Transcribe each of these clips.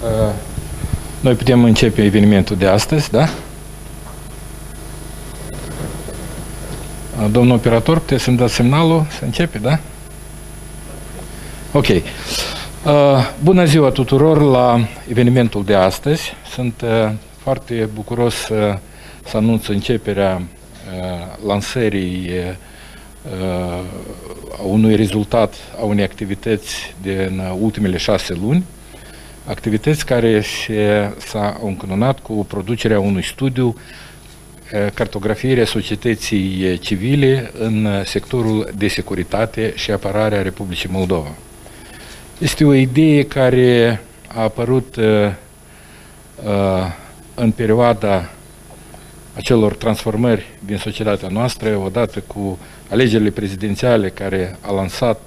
Noi putem începe evenimentul de astăzi, da? Domnul operator, puteți să-mi dați semnalul să începe, da? Ok. Bună ziua tuturor la evenimentul de astăzi. Sunt foarte bucuros să anunț începerea lansării a unui rezultat, a unei activități din ultimele 6 luni, activități care s-au încununat cu producerea unui studiu, cartografierea societății civile în sectorul de securitate și apărare a Republicii Moldova. Este o idee care a apărut în perioada acelor transformări din societatea noastră, odată cu alegerile prezidențiale care a lansat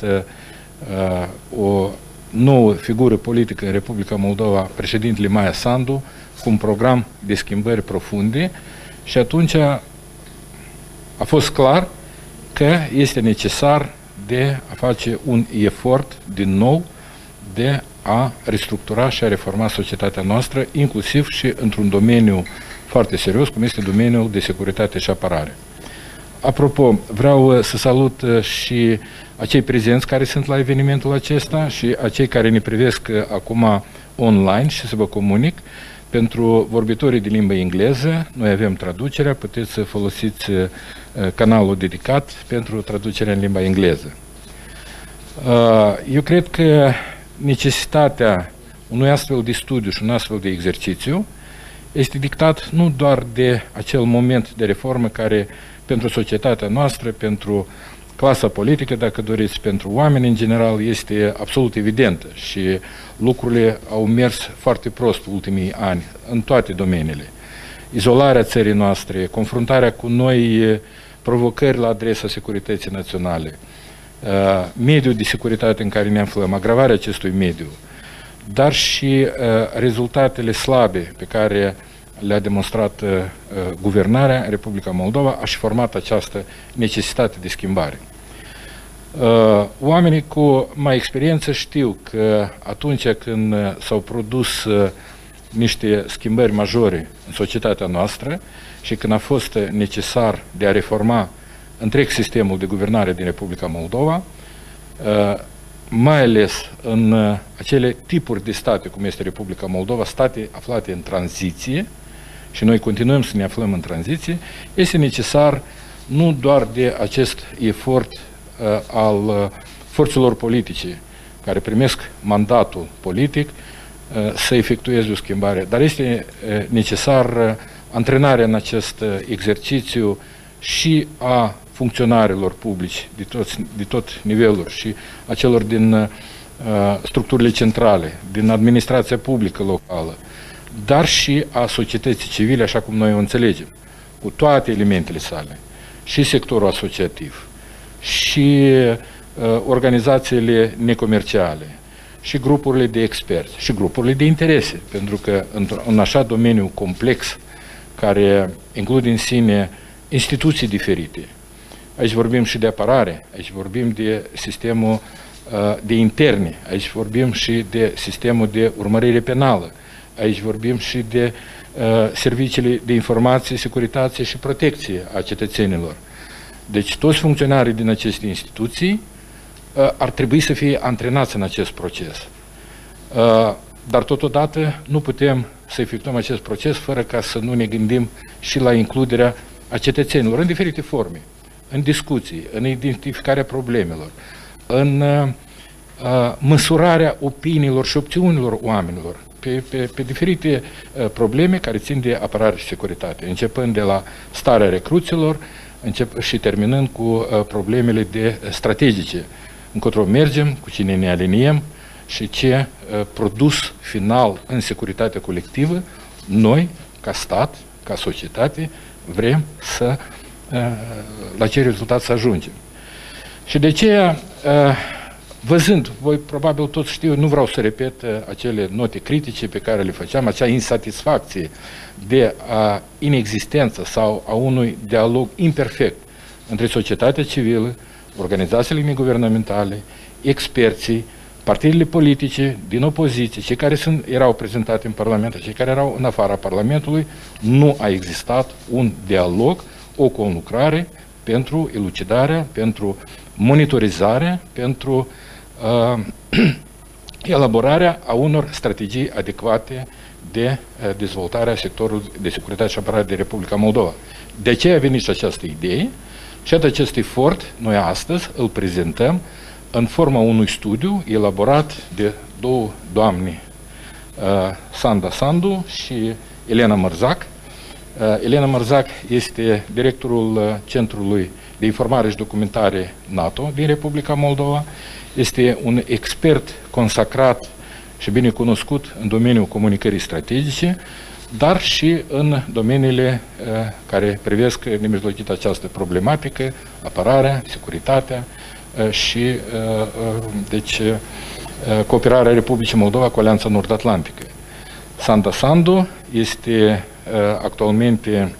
o nouă figură politică în Republica Moldova, președintele Maia Sandu, cu un program de schimbări profunde, și atunci a fost clar că este necesar de a face un efort din nou de a restructura și a reforma societatea noastră, inclusiv și într-un domeniu foarte serios, cum este domeniul de securitate și apărare. Apropo, vreau să salut și acei prezenți care sunt la evenimentul acesta și acei care ne privesc acum online și să vă comunic. Pentru vorbitorii de limbă engleză, noi avem traducerea, puteți să folosiți canalul dedicat pentru traducerea în limba engleză. Eu cred că necesitatea unui astfel de studiu și un astfel de exercițiu este dictat nu doar de acel moment de reformă care pentru societatea noastră, pentru clasa politică, dacă doriți, pentru oameni în general, este absolut evidentă și lucrurile au mers foarte prost ultimii ani în toate domeniile. Izolarea țării noastre, confruntarea cu noi provocări la adresa securității naționale, mediul de securitate în care ne aflăm, agravarea acestui mediu, dar și rezultatele slabe pe care le-a demonstrat guvernarea în Republica Moldova, a și format această necesitate de schimbare. Oamenii cu mai experiență știu că atunci când s-au produs niște schimbări majore în societatea noastră și când a fost necesar de a reforma întreg sistemul de guvernare din Republica Moldova, mai ales în acele tipuri de state, cum este Republica Moldova, state aflate în tranziție, și noi continuăm să ne aflăm în tranziție, este necesar nu doar de acest efort al forțelor politice care primesc mandatul politic să efectueze o schimbare, dar este necesar antrenarea în acest exercițiu și a funcționarilor publici de tot nivelul și a celor din structurile centrale, din administrația publică locală, dar și a societății civile, așa cum noi o înțelegem, cu toate elementele sale, și sectorul asociativ, și organizațiile necomerciale, și grupurile de experți, și grupurile de interese, pentru că în așa domeniu complex, care include în sine instituții diferite, aici vorbim și de apărare, aici vorbim de sistemul de interne, aici vorbim și de sistemul de urmărire penală, aici vorbim și de serviciile de informație, securitate și protecție a cetățenilor. Deci toți funcționarii din aceste instituții ar trebui să fie antrenați în acest proces. Dar totodată nu putem să efectuăm acest proces fără ca să nu ne gândim și la includerea a cetățenilor în diferite forme, în discuții, în identificarea problemelor, în măsurarea opiniilor și opțiunilor oamenilor pe diferite probleme care țin de apărare și securitate, începând de la starea recruților și terminând cu problemele strategice, încotro mergem, cu cine ne aliniem și ce produs final în securitatea colectivă noi, ca stat, ca societate, vrem să la ce rezultat să ajungem. Și de aceea, văzând, voi probabil toți știu, nu vreau să repet acele note critice pe care le făceam, acea insatisfacție de inexistență sau a unui dialog imperfect între societatea civilă, organizațiile neguvernamentale, experții, partidele politice din opoziție, cei care erau prezentate în Parlament, cei care erau în afara Parlamentului, nu a existat un dialog, o conlucrare pentru elucidarea, pentru monitorizarea, pentru elaborarea a unor strategii adecvate de dezvoltare a sectorului de securitate și apărare de Republica Moldova. De aceea a venit și această idee și acest efort noi astăzi îl prezentăm în forma unui studiu elaborat de două doamne, Sanda Sandu și Elena Mărzac. Elena Mărzac este directorul Centrului de Informare și Documentare NATO din Republica Moldova. Este un expert consacrat și bine cunoscut în domeniul comunicării strategice, dar și în domeniile care privesc nemijlocit această problematică, apărarea, securitatea și deci, cooperarea Republicii Moldova cu Alianța Nord-Atlantică. Sanda Sandu este actualmente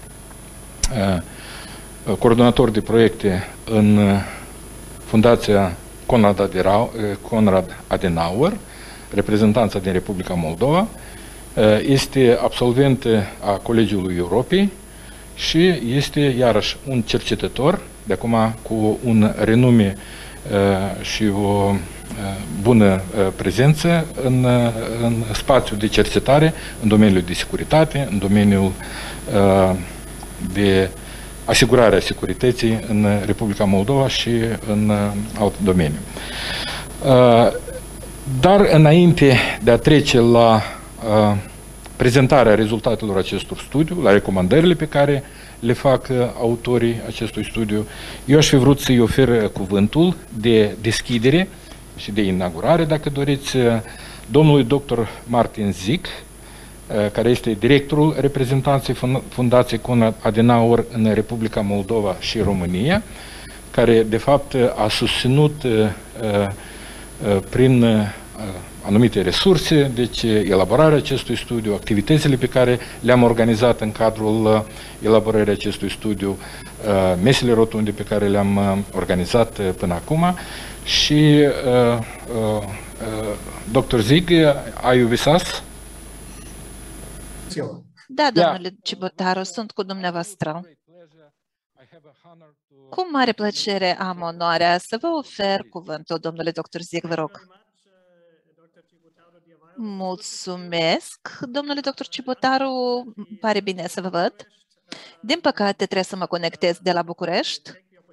coordonator de proiecte în Fundația Konrad Adenauer, reprezentanța din Republica Moldova, este absolvent a Colegiului Europei și este iarăși un cercetător, de acum cu un renume și o bună prezență în spațiul de cercetare, în domeniul de securitate, în domeniul de asigurarea securității în Republica Moldova și în alte domenii. Dar înainte de a trece la prezentarea rezultatelor acestor studiu, la recomandările pe care le fac autorii acestui studiu, eu aș fi vrut să-i ofer cuvântul de deschidere și de inaugurare, dacă doriți, domnului dr. Martin Zic, care este directorul reprezentanței Fundației Konrad Adenauer în Republica Moldova și România, care de fapt a susținut prin anumite resurse, deci elaborarea acestui studiu, activitățile pe care le-am organizat în cadrul elaborării acestui studiu, mesele rotunde pe care le-am organizat până acum și Dr. Zig, are you with us? Da, domnule Cibotaru, sunt cu dumneavoastră. Cu mare plăcere am onoarea să vă ofer cuvântul, domnule dr. Zig, vă rog. Mulțumesc, domnule dr. Cibotaru, pare bine să vă văd. Din păcate trebuie să mă conectez de la București,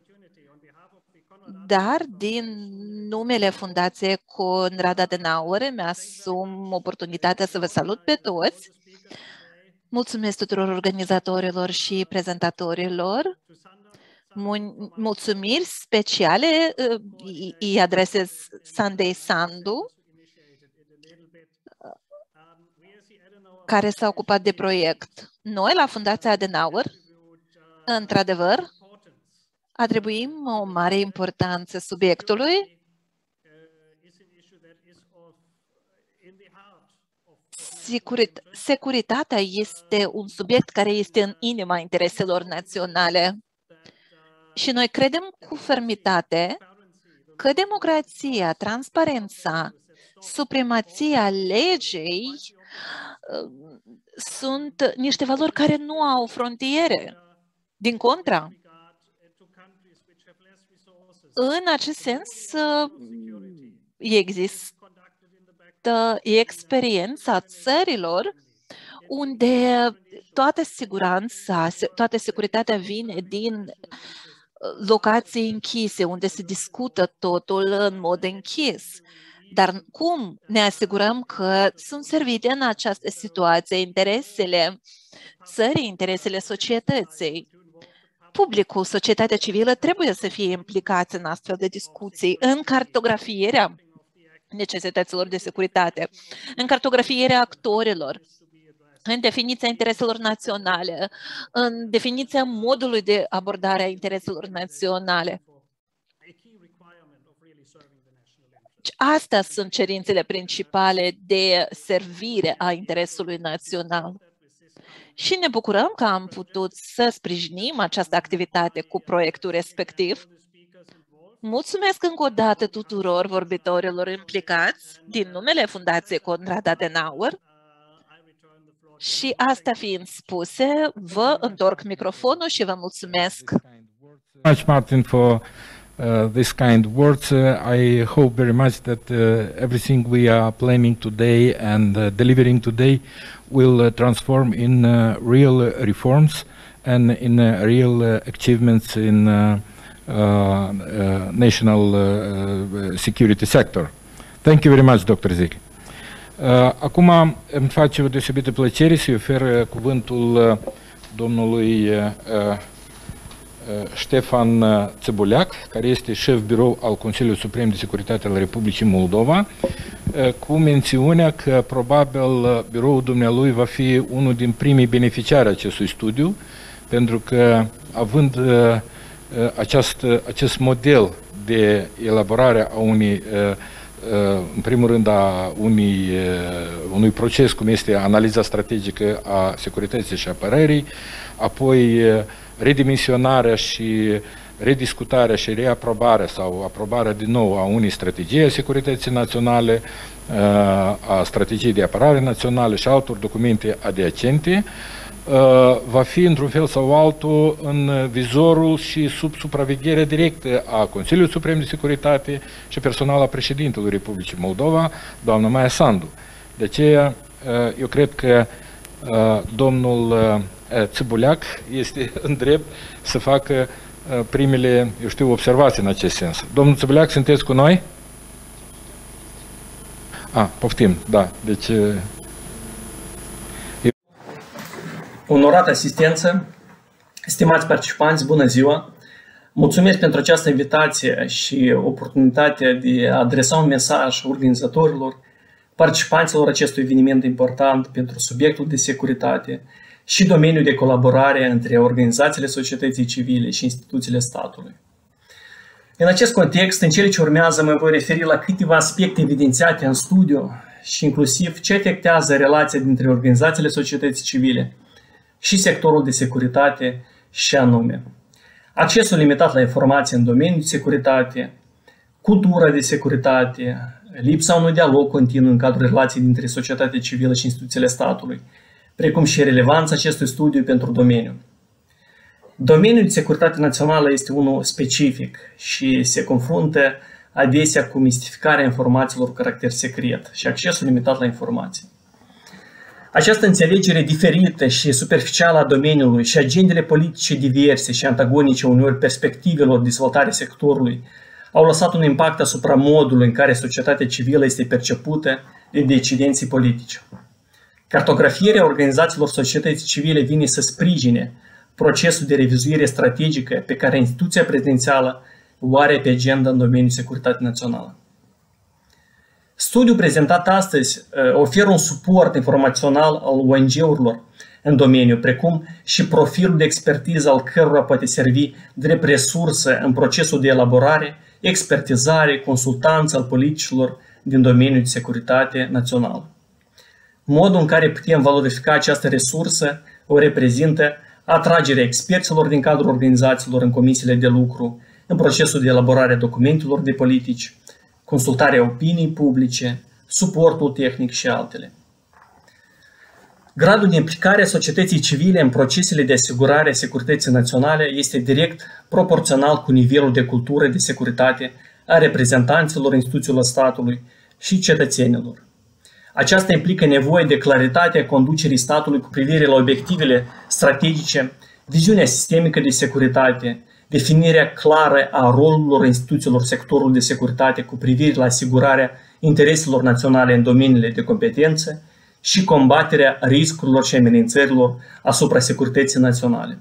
dar din numele Fundației Konrad Adenauer mi-asum oportunitatea să vă salut pe toți. Mulțumesc tuturor organizatorilor și prezentatorilor. Mulțumiri speciale îi adresez Sandei Sandu, care s-a ocupat de proiect. Noi, la Fundația Adenauer, într-adevăr, atribuim o mare importanță subiectului. Securitatea este un subiect care este în inima intereselor naționale. Și noi credem cu fermitate că democrația, transparența, supremația legii sunt niște valori care nu au frontiere. Din contra, în acest sens, există experiența țărilor unde toată securitatea vine din locații închise, unde se discută totul în mod închis. Dar cum ne asigurăm că sunt servite în această situație interesele țării, interesele societății? Publicul, societatea civilă trebuie să fie implicați în astfel de discuții, în cartografierea necesităților de securitate, în cartografierea actorilor, în definiția intereselor naționale, în definiția modului de abordare a intereselor naționale. Astea sunt cerințele principale de servire a interesului național. Și ne bucurăm că am putut să sprijinim această activitate cu proiectul respectiv. Mulțumesc încă o dată tuturor vorbitorilor implicați din numele Fundației Konrad Adenauer. Și asta fiind spuse, vă întorc microfonul și vă mulțumesc. Much, Martin, for this kind words. I hope very much that everything we are planning today and delivering today will transform in real reforms and in real achievements in national security sector. Thank you very much, Dr. Zig. Acum îmi face o deosebită plăcere să-i ofer cuvântul domnului Ștefan Țăbuleac, care este șef birou al Consiliului Suprem de Securitate al Republicii Moldova, cu mențiunea că probabil biroul dumnealui va fi unul din primii beneficiari acestui studiu, pentru că având acest model de elaborare a în primul rând a unui proces cum este analiza strategică a securității și apărării, apoi redimensionarea și rediscutarea și reaprobarea sau aprobarea din nou a unei strategii a securității naționale, a strategiei de apărare naționale și altor documente adiacente, va fi într-un fel sau altul în vizorul și sub supravegherea directă a Consiliului Suprem de Securitate și personal a președintelui Republicii Moldova, doamna Maia Sandu. De aceea, eu cred că domnul Țăbuleac este în drept să facă primele, eu știu, observații în acest sens. Domnul Țăbuleac, sunteți cu noi? Poftim, da. Deci... Onorată asistență, stimați participanți, bună ziua! Mulțumesc pentru această invitație și oportunitatea de a adresa un mesaj organizatorilor, participanților acestui eveniment important pentru subiectul de securitate și domeniul de colaborare între organizațiile societății civile și instituțiile statului. În acest context, în cele ce urmează, mă voi referi la câteva aspecte evidențiate în studiu și inclusiv ce afectează relația dintre organizațiile societății civile și sectorul de securitate, și anume accesul limitat la informații în domeniul de securitate, cultura de securitate, lipsa unui dialog continuu în cadrul relației dintre societatea civilă și instituțiile statului, precum și relevanța acestui studiu pentru domeniu. Domeniul de securitate națională este unul specific și se confruntă adesea cu mistificarea informațiilor cu caracter secret și accesul limitat la informații. Această înțelegere diferită și superficială a domeniului și agendele politice diverse și antagonice uneori perspectivelor de dezvoltare sectorului au lăsat un impact asupra modului în care societatea civilă este percepută de decidenții politici. Cartografierea organizațiilor societății civile vine să sprijine procesul de revizuire strategică pe care instituția prezidențială o are pe agenda în domeniul securitate națională. Studiul prezentat astăzi oferă un suport informațional al ONG-urilor în domeniu, precum și profilul de expertiză al cărora poate servi drept resursă în procesul de elaborare, expertizare, consultanță al politicilor din domeniul de securitate națională. Modul în care putem valorifica această resursă o reprezintă atragerea experților din cadrul organizațiilor în comisiile de lucru, în procesul de elaborare a documentelor de politici, consultarea opiniei publice, suportul tehnic și altele. Gradul de implicare a societății civile în procesele de asigurare a securității naționale este direct proporțional cu nivelul de cultură de securitate a reprezentanților instituțiilor statului și cetățenilor. Aceasta implică nevoie de claritate a conducerii statului cu privire la obiectivele strategice, viziunea sistemică de securitate, definirea clară a rolurilor instituțiilor sectorului de securitate cu privire la asigurarea intereselor naționale în domeniile de competență și combaterea riscurilor și amenințărilor asupra securității naționale.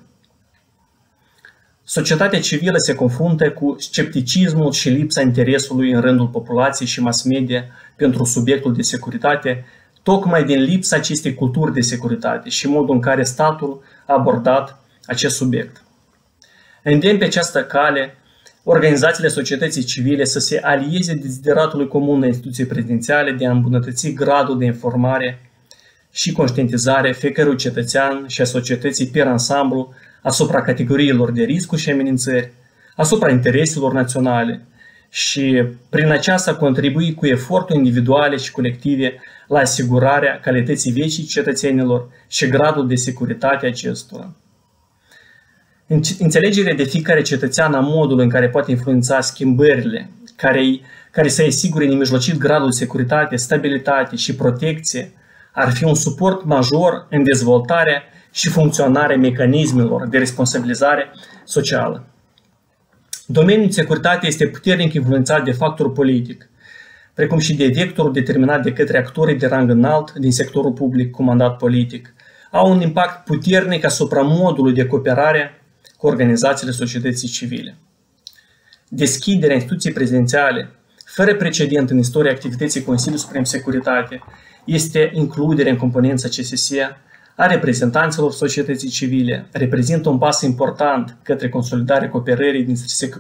Societatea civilă se confruntă cu scepticismul și lipsa interesului în rândul populației și mass media pentru subiectul de securitate, tocmai din lipsa acestei culturi de securitate și modul în care statul a abordat acest subiect. Îndemn pe această cale organizațiile societății civile să se alieze dezideratului comun a instituției prezidențiale de a îmbunătăți gradul de informare și conștientizare fiecărui cetățean și a societății per ansamblu asupra categoriilor de riscuri și amenințări, asupra intereselor naționale și prin aceasta contribui cu eforturi individuale și colective la asigurarea calității vieții cetățenilor și gradul de securitate acestora. Înțelegerea de fiecare cetățean a modului în care poate influența schimbările, care să asigure nemijlocit gradul de securitate, stabilitate și protecție, ar fi un suport major în dezvoltarea și funcționarea mecanismelor de responsabilizare socială. Domeniul de securitate este puternic influențat de factorul politic, precum și de vectorul determinat de către actorii de rang înalt din sectorul public cu mandat politic. Au un impact puternic asupra modului de cooperare cu organizațiile societății civile. Deschiderea instituției prezidențiale, fără precedent în istoria activității Consiliului Suprem Securitate, este includerea în componența CSS a reprezentanților societății civile, reprezintă un pas important către consolidarea cooperării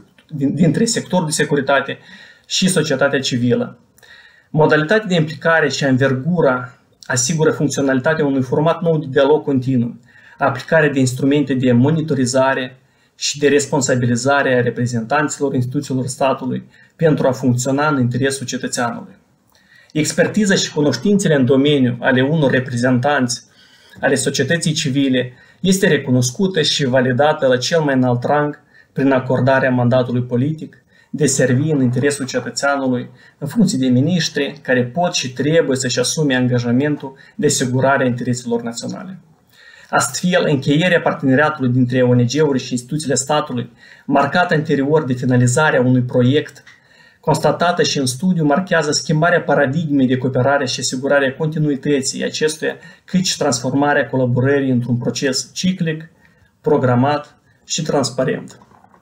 dintre sectorul de securitate și societatea civilă. Modalitatea de implicare și învergura asigură funcționalitatea unui format nou de dialog continuu, aplicarea de instrumente de monitorizare și de responsabilizare a reprezentanților instituțiilor statului pentru a funcționa în interesul cetățeanului. Expertiza și cunoștințele în domeniu ale unor reprezentanți ale societății civile este recunoscută și validată la cel mai înalt rang prin acordarea mandatului politic de servi în interesul cetățeanului în funcție de miniștri care pot și trebuie să-și asume angajamentul de asigurare a intereselor naționale. Astfel, încheierea parteneriatului dintre ONG-uri și instituțiile statului, marcată anterior de finalizarea unui proiect, constatată și în studiu, marchează schimbarea paradigmei de cooperare și asigurarea continuității acestuia, cât și transformarea colaborării într-un proces ciclic, programat și transparent.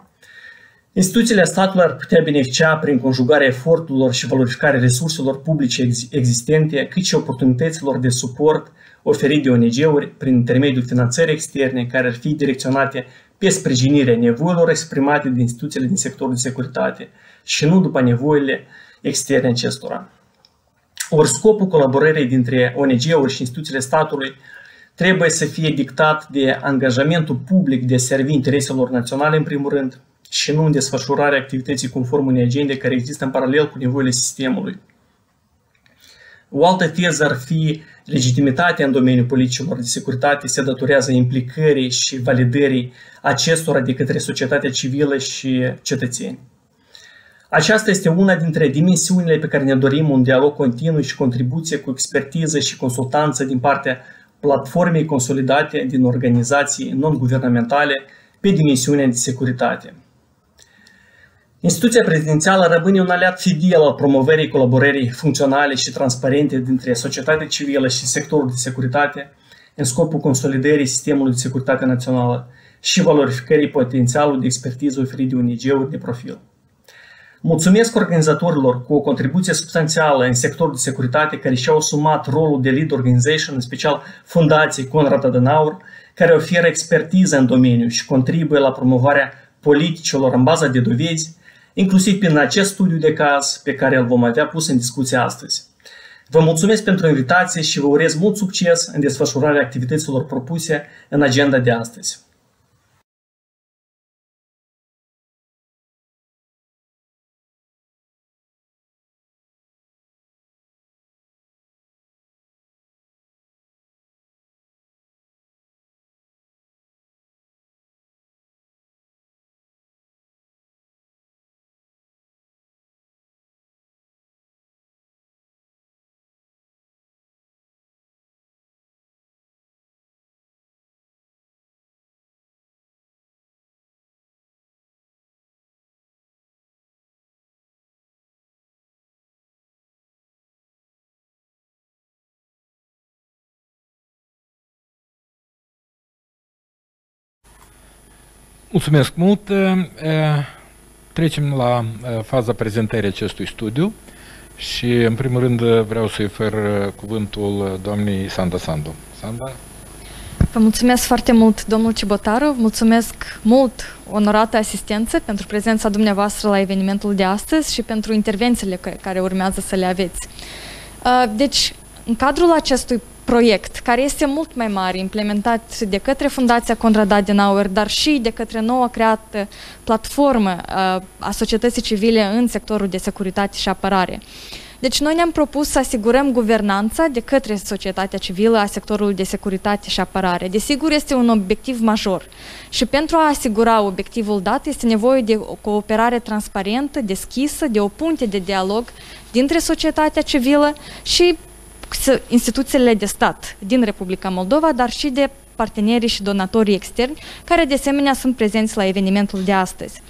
Instituțiile statului ar putea beneficia prin conjugarea eforturilor și valorificarea resurselor publice existente, cât și oportunităților de suport oferit de ONG-uri prin intermediul finanțării externe, care ar fi direcționate pe sprijinirea nevoilor exprimate de instituțiile din sectorul de securitate și nu după nevoile externe acestora. Ori scopul colaborării dintre ONG-uri și instituțiile statului trebuie să fie dictat de angajamentul public de a servi intereselor naționale în primul rând și nu în desfășurarea activității conform unei agende care există în paralel cu nevoile sistemului. O altă teză ar fi legitimitatea în domeniul politicilor de securitate se datorează implicării și validării acestora de către societatea civilă și cetățeni. Aceasta este una dintre dimensiunile pe care ne dorim un dialog continuu și contribuție cu expertiză și consultanță din partea platformei consolidate din organizații non-guvernamentale pe dimensiunea de securitate. Instituția prezidențială rămâne un aliat fidel al promovării colaborării funcționale și transparente dintre societatea civilă și sectorul de securitate în scopul consolidării sistemului de securitate națională și valorificării potențialului de expertiză oferit de ONG-uri de profil. Mulțumesc organizatorilor cu o contribuție substanțială în sectorul de securitate care și-au asumat rolul de lead organization, în special Fundației Konrad Adenauer, care oferă expertiză în domeniu și contribuie la promovarea politicilor în baza de dovezi, inclusiv prin acest studiu de caz pe care îl vom avea pus în discuție astăzi. Vă mulțumesc pentru invitație și vă urez mult succes în desfășurarea activităților propuse în agenda de astăzi. Mulțumesc mult! Trecem la faza prezentării acestui studiu și, în primul rând, vreau să-i ofer cuvântul doamnei Sanda Sandu. Sanda? Vă mulțumesc foarte mult, domnul Cibotaru, mulțumesc mult, onorată asistență, pentru prezența dumneavoastră la evenimentul de astăzi și pentru intervențiile care urmează să le aveți. Deci, în cadrul acestui proiect care este mult mai mare, implementat de către Fundația Konrad Adenauer, dar și de către noua creată platformă a societății civile în sectorul de securitate și apărare. Deci noi ne-am propus să asigurăm guvernanța de către societatea civilă a sectorului de securitate și apărare. Desigur, este un obiectiv major și pentru a asigura obiectivul dat este nevoie de o cooperare transparentă, deschisă, de o punte de dialog dintre societatea civilă și instituțiile de stat din Republica Moldova, dar și de partenerii și donatorii externi, care de asemenea sunt prezenți la evenimentul de astăzi.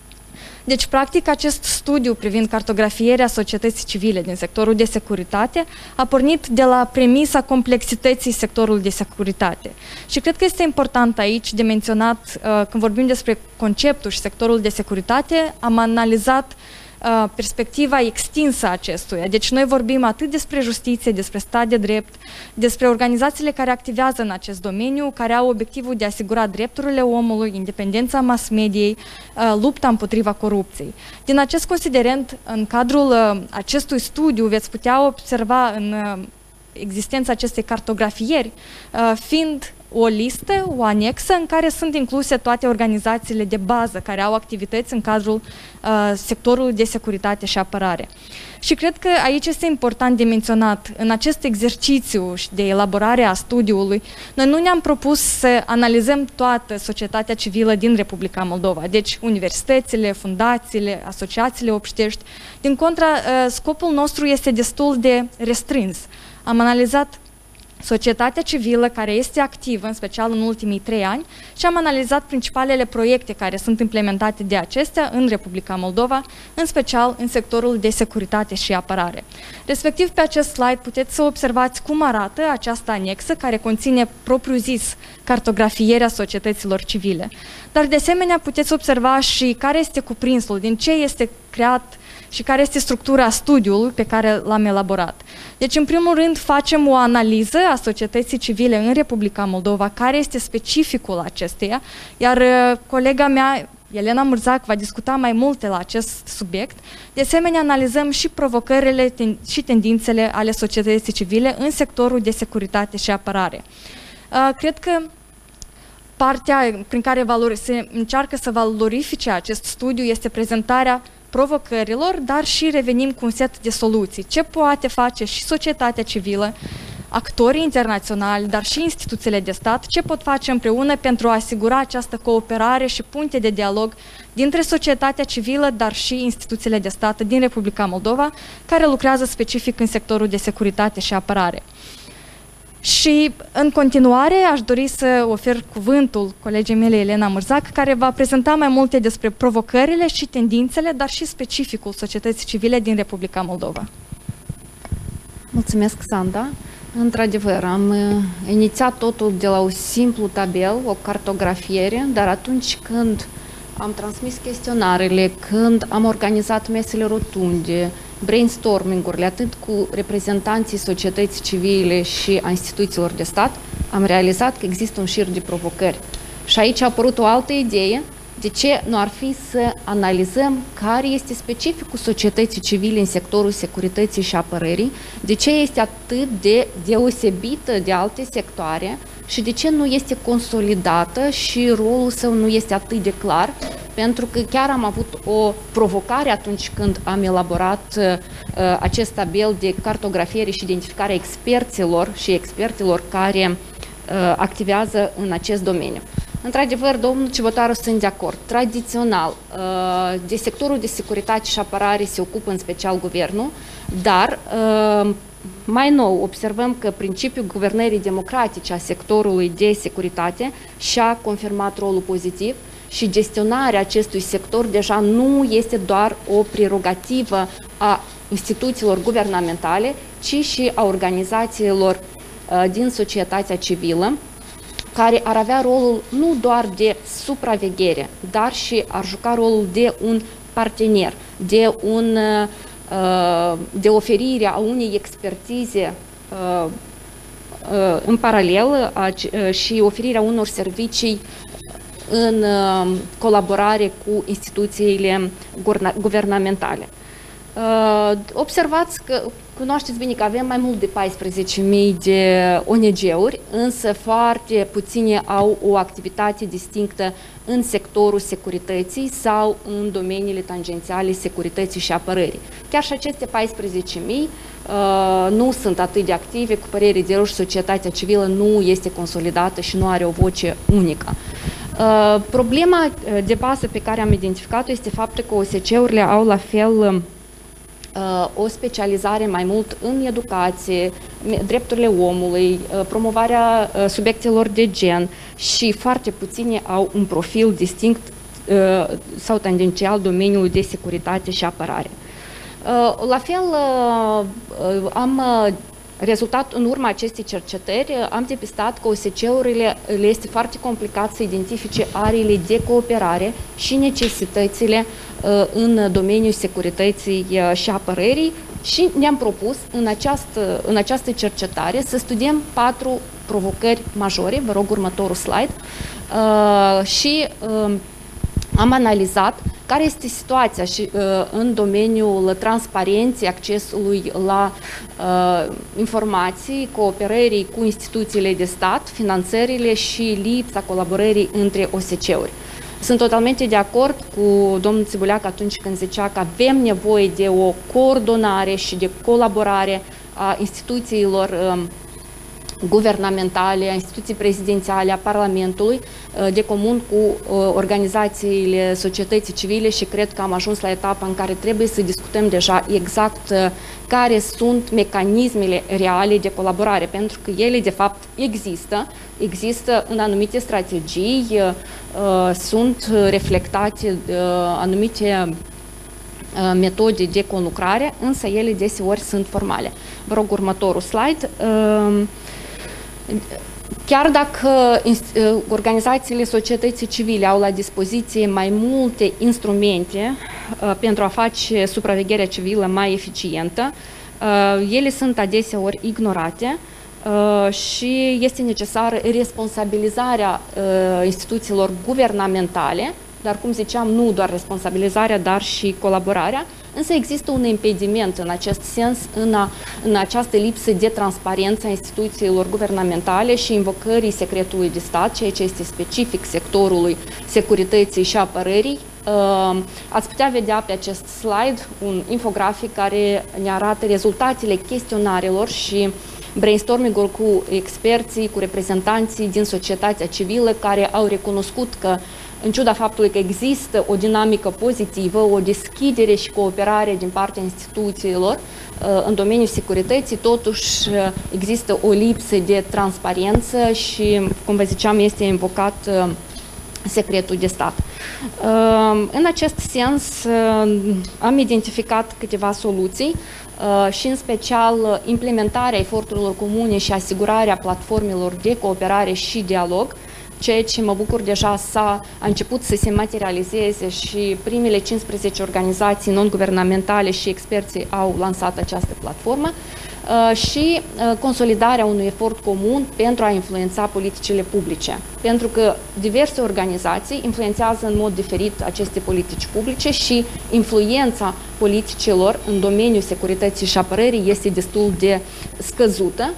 Deci, practic, acest studiu privind cartografierea societății civile din sectorul de securitate a pornit de la premisa complexității sectorului de securitate. Și cred că este important aici de menționat, când vorbim despre conceptul și sectorul de securitate, am analizat perspectiva extinsă a acestuia. Deci noi vorbim atât despre justiție, despre stat de drept, despre organizațiile care activează în acest domeniu, care au obiectivul de a asigura drepturile omului, independența mass-mediei, lupta împotriva corupției. Din acest considerent, în cadrul acestui studiu veți putea observa în existența acestei cartografieri, fiind o listă, o anexă în care sunt incluse toate organizațiile de bază care au activități în cadrul sectorului de securitate și apărare. Și cred că aici este important de menționat, în acest exercițiu de elaborare a studiului, noi nu ne-am propus să analizăm toată societatea civilă din Republica Moldova, deci universitățile, fundațiile, asociațiile obștești. Din contra, scopul nostru este destul de restrâns. Am analizat societatea civilă care este activă, în special în ultimii 3 ani, și am analizat principalele proiecte care sunt implementate de acestea în Republica Moldova, în special în sectorul de securitate și apărare. Respectiv, pe acest slide puteți să observați cum arată această anexă care conține propriu-zis cartografierea societăților civile. Dar, de asemenea, puteți observa și care este cuprinsul, din ce este creat și care este structura studiului pe care l-am elaborat. Deci, în primul rând, facem o analiză a societății civile în Republica Moldova, care este specificul acesteia, iar colega mea, Elena Murzac, va discuta mai multe la acest subiect. De asemenea, analizăm și provocările și tendințele ale societății civile în sectorul de securitate și apărare. Cred că partea prin care se încearcă să valorifice acest studiu este prezentarea provocărilor, dar și revenim cu un set de soluții. Ce poate face și societatea civilă, actorii internaționali, dar și instituțiile de stat, ce pot face împreună pentru a asigura această cooperare și punte de dialog dintre societatea civilă, dar și instituțiile de stat din Republica Moldova, care lucrează specific în sectorul de securitate și apărare. Și, în continuare, aș dori să ofer cuvântul colegii mele, Elena Murzac, care va prezenta mai multe despre provocările și tendințele, dar și specificul societății civile din Republica Moldova. Mulțumesc, Sanda. Într-adevăr, am inițiat totul de la un simplu tabel, o cartografiere, dar atunci când am transmis chestionarele, când am organizat mesele rotunde, brainstorming-urile, atât cu reprezentanții societății civile și a instituțiilor de stat, am realizat că există un șir de provocări. Și aici a apărut o altă idee, de ce nu ar fi să analizăm care este specificul societății civile în sectorul securității și apărării, de ce este atât de deosebită de alte sectoare și de ce nu este consolidată și rolul său nu este atât de clar, pentru că chiar am avut o provocare atunci când am elaborat acest tabel de cartografiere și identificare experților și expertilor care activează în acest domeniu. Într-adevăr, domnul Cibotaru, sunt de acord. Tradițional, de sectorul de securitate și apărare se ocupă în special guvernul, dar mai nou observăm că principiul guvernării democratice a sectorului de securitate și-a confirmat rolul pozitiv și gestionarea acestui sector deja nu este doar o prerogativă a instituțiilor guvernamentale, ci și a organizațiilor din societatea civilă, care ar avea rolul nu doar de supraveghere, dar și ar juca rolul de un partener, de oferire a unei expertize în paralel și oferirea unor servicii în colaborare cu instituțiile guvernamentale. Observați că cunoașteți bine că avem mai mult de 14.000 de ONG-uri, însă foarte puține au o activitate distinctă în sectorul securității sau în domeniile tangențiale securității și apărării. Chiar și aceste 14.000 nu sunt atât de active, cu părere de rău, și societatea civilă nu este consolidată și nu are o voce unică. Problema de bază pe care am identificat-o este faptul că OSCE-urile au la fel o specializare mai mult în educație, drepturile omului, promovarea subiectelor de gen și foarte puține au un profil distinct sau tangențial domeniului de securitate și apărare. La fel, am rezultat în urma acestei cercetări, am depistat că OSCE-urile le este foarte complicat să identifice ariile de cooperare și necesitățile în domeniul securității și apărării și ne-am propus în această cercetare să studiem 4 provocări majore. Vă rog următorul slide. Și am analizat care este situația și, în domeniul transparenței, accesului la informații, cooperării cu instituțiile de stat, finanțările și lipsa colaborării între OSCE-uri. Sunt totalmente de acord cu domnul Țibuleac atunci când zicea că avem nevoie de o coordonare și de colaborare a instituțiilor guvernamentale, a instituții prezidențiale, a Parlamentului, de comun cu organizațiile societății civile și cred că am ajuns la etapa în care trebuie să discutăm deja exact care sunt mecanismele reale de colaborare, pentru că ele de fapt există în anumite strategii, sunt reflectate anumite metode de conlucrare, însă ele deseori sunt formale. Vă rog următorul slide. Chiar dacă organizațiile societății civile au la dispoziție mai multe instrumente pentru a face supravegherea civilă mai eficientă, ele sunt adeseori ignorate și este necesară responsabilizarea instituțiilor guvernamentale, dar cum ziceam, nu doar responsabilizarea, dar și colaborarea. Însă există un impediment în acest sens, în această lipsă de transparență a instituțiilor guvernamentale și invocării secretului de stat, ceea ce este specific sectorului securității și apărării. Ați putea vedea pe acest slide un infografic care ne arată rezultatele chestionarelor și brainstorming-ul cu experții, cu reprezentanții din societatea civilă care au recunoscut că în ciuda faptului că există o dinamică pozitivă, o deschidere și cooperare din partea instituțiilor în domeniul securității, totuși există o lipsă de transparență și, cum vă ziceam, este invocat secretul de stat. În acest sens, am identificat câteva soluții și, în special, implementarea eforturilor comune și asigurarea platformelor de cooperare și dialog, ceea ce mă bucur deja a început să se materializeze și primele 15 organizații non-guvernamentale și experții au lansat această platformă și consolidarea unui efort comun pentru a influența politicile publice. Pentru că diverse organizații influențează în mod diferit aceste politici publice și influența politicilor în domeniul securității și apărării este destul de scăzută.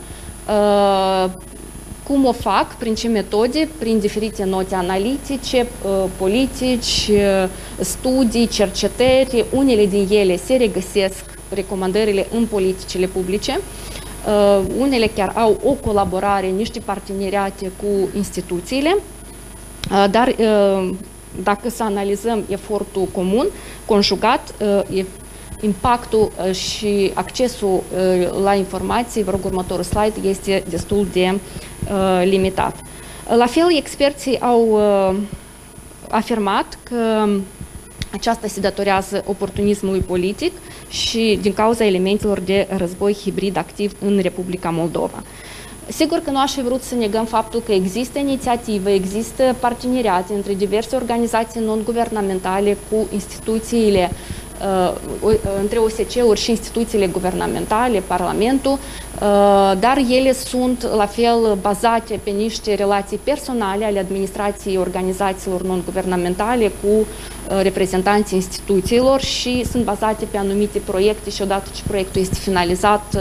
Cum o fac? Prin ce metode? Prin diferite note analitice, politici, studii, cercetări. Unele din ele se regăsesc recomandările în politicile publice. Unele chiar au o colaborare, niște parteneriate cu instituțiile, dar dacă să analizăm efortul comun, conjugat, impactul și accesul la informații, vă rog următorul slide, este destul de limitat. La fel, experții au afirmat că aceasta se datorează oportunismului politic și din cauza elementelor de război hibrid activ în Republica Moldova. Sigur că nu aș fi vrut să negăm faptul că există inițiativă, există parteneriate între diverse organizații non-guvernamentale cu instituțiile între OSCE-uri și instituțiile guvernamentale, Parlamentul, dar ele sunt la fel bazate pe niște relații personale ale administrației organizațiilor non-guvernamentale cu reprezentanții instituțiilor și sunt bazate pe anumite proiecte și odată ce proiectul este finalizat,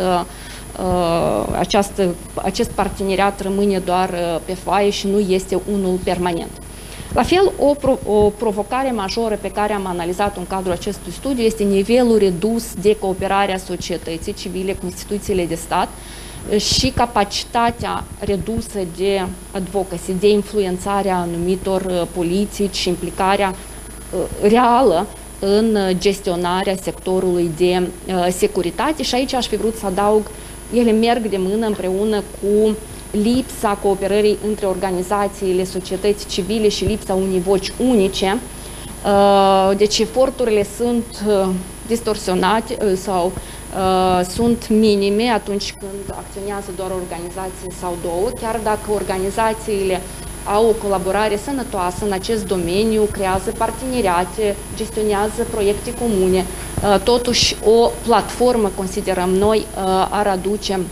acest parteneriat rămâne doar pe foaie și nu este unul permanent. La fel, o provocare majoră pe care am analizat-o în cadrul acestui studiu este nivelul redus de cooperare a societății civile cu instituțiile de stat și capacitatea redusă de advocacy, de influențarea anumitor politici și implicarea reală în gestionarea sectorului de securitate. Și aici aș fi vrut să adaug, ele merg de mână împreună cu lipsa cooperării între organizațiile societății civile și lipsa unei voci unice. Deci eforturile sunt distorsionate sau sunt minime atunci când acționează doar o organizație sau două, chiar dacă organizațiile au o colaborare sănătoasă în acest domeniu, creează parteneriate, gestionează proiecte comune. Totuși, o platformă, considerăm noi, ar aduce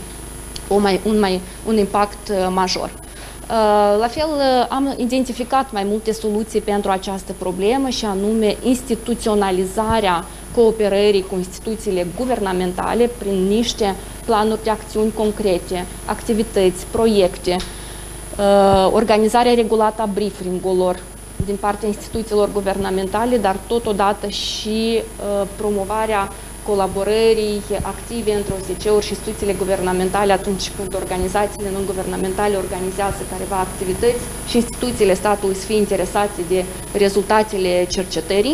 un impact major. La fel, am identificat mai multe soluții pentru această problemă și anume instituționalizarea cooperării cu instituțiile guvernamentale prin niște planuri de acțiuni concrete, activități, proiecte, organizarea regulată a briefing-urilor din partea instituțiilor guvernamentale, dar totodată și promovarea colaborării active între OSCE-uri și instituțiile guvernamentale atunci când organizațiile non-guvernamentale organizează careva activități și instituțiile statului să fie interesate de rezultatele cercetării.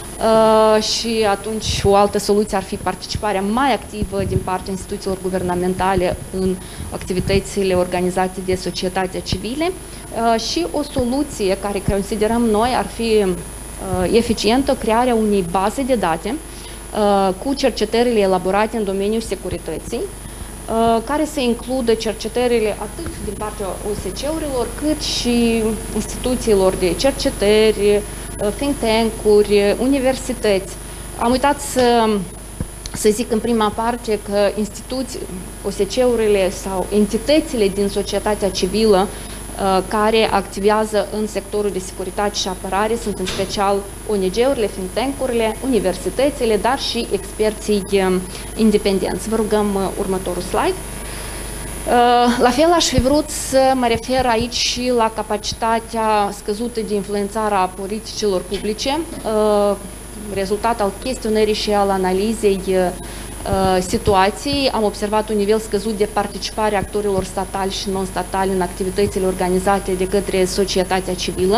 Și atunci o altă soluție ar fi participarea mai activă din partea instituțiilor guvernamentale în activitățile organizate de societatea civile și o soluție care considerăm noi ar fi eficientă, crearea unei baze de date cu cercetările elaborate în domeniul securității, care să includă cercetările atât din partea OSCE-urilor, cât și instituțiilor de cercetări, think tank-uri, universități. Am uitat să zic în prima parte că OSCE-urile sau entitățile din societatea civilă care activează în sectorul de securitate și apărare sunt în special ONG-urile, think tank-urile, universitățile, dar și experții independenți. Vă rugăm următorul slide. La fel aș fi vrut să mă refer aici și la capacitatea scăzută de influențare a politicilor publice, rezultat al chestionării și al analizei situației. Am observat un nivel scăzut de participare a actorilor statali și non-statali în activitățile organizate de către societatea civilă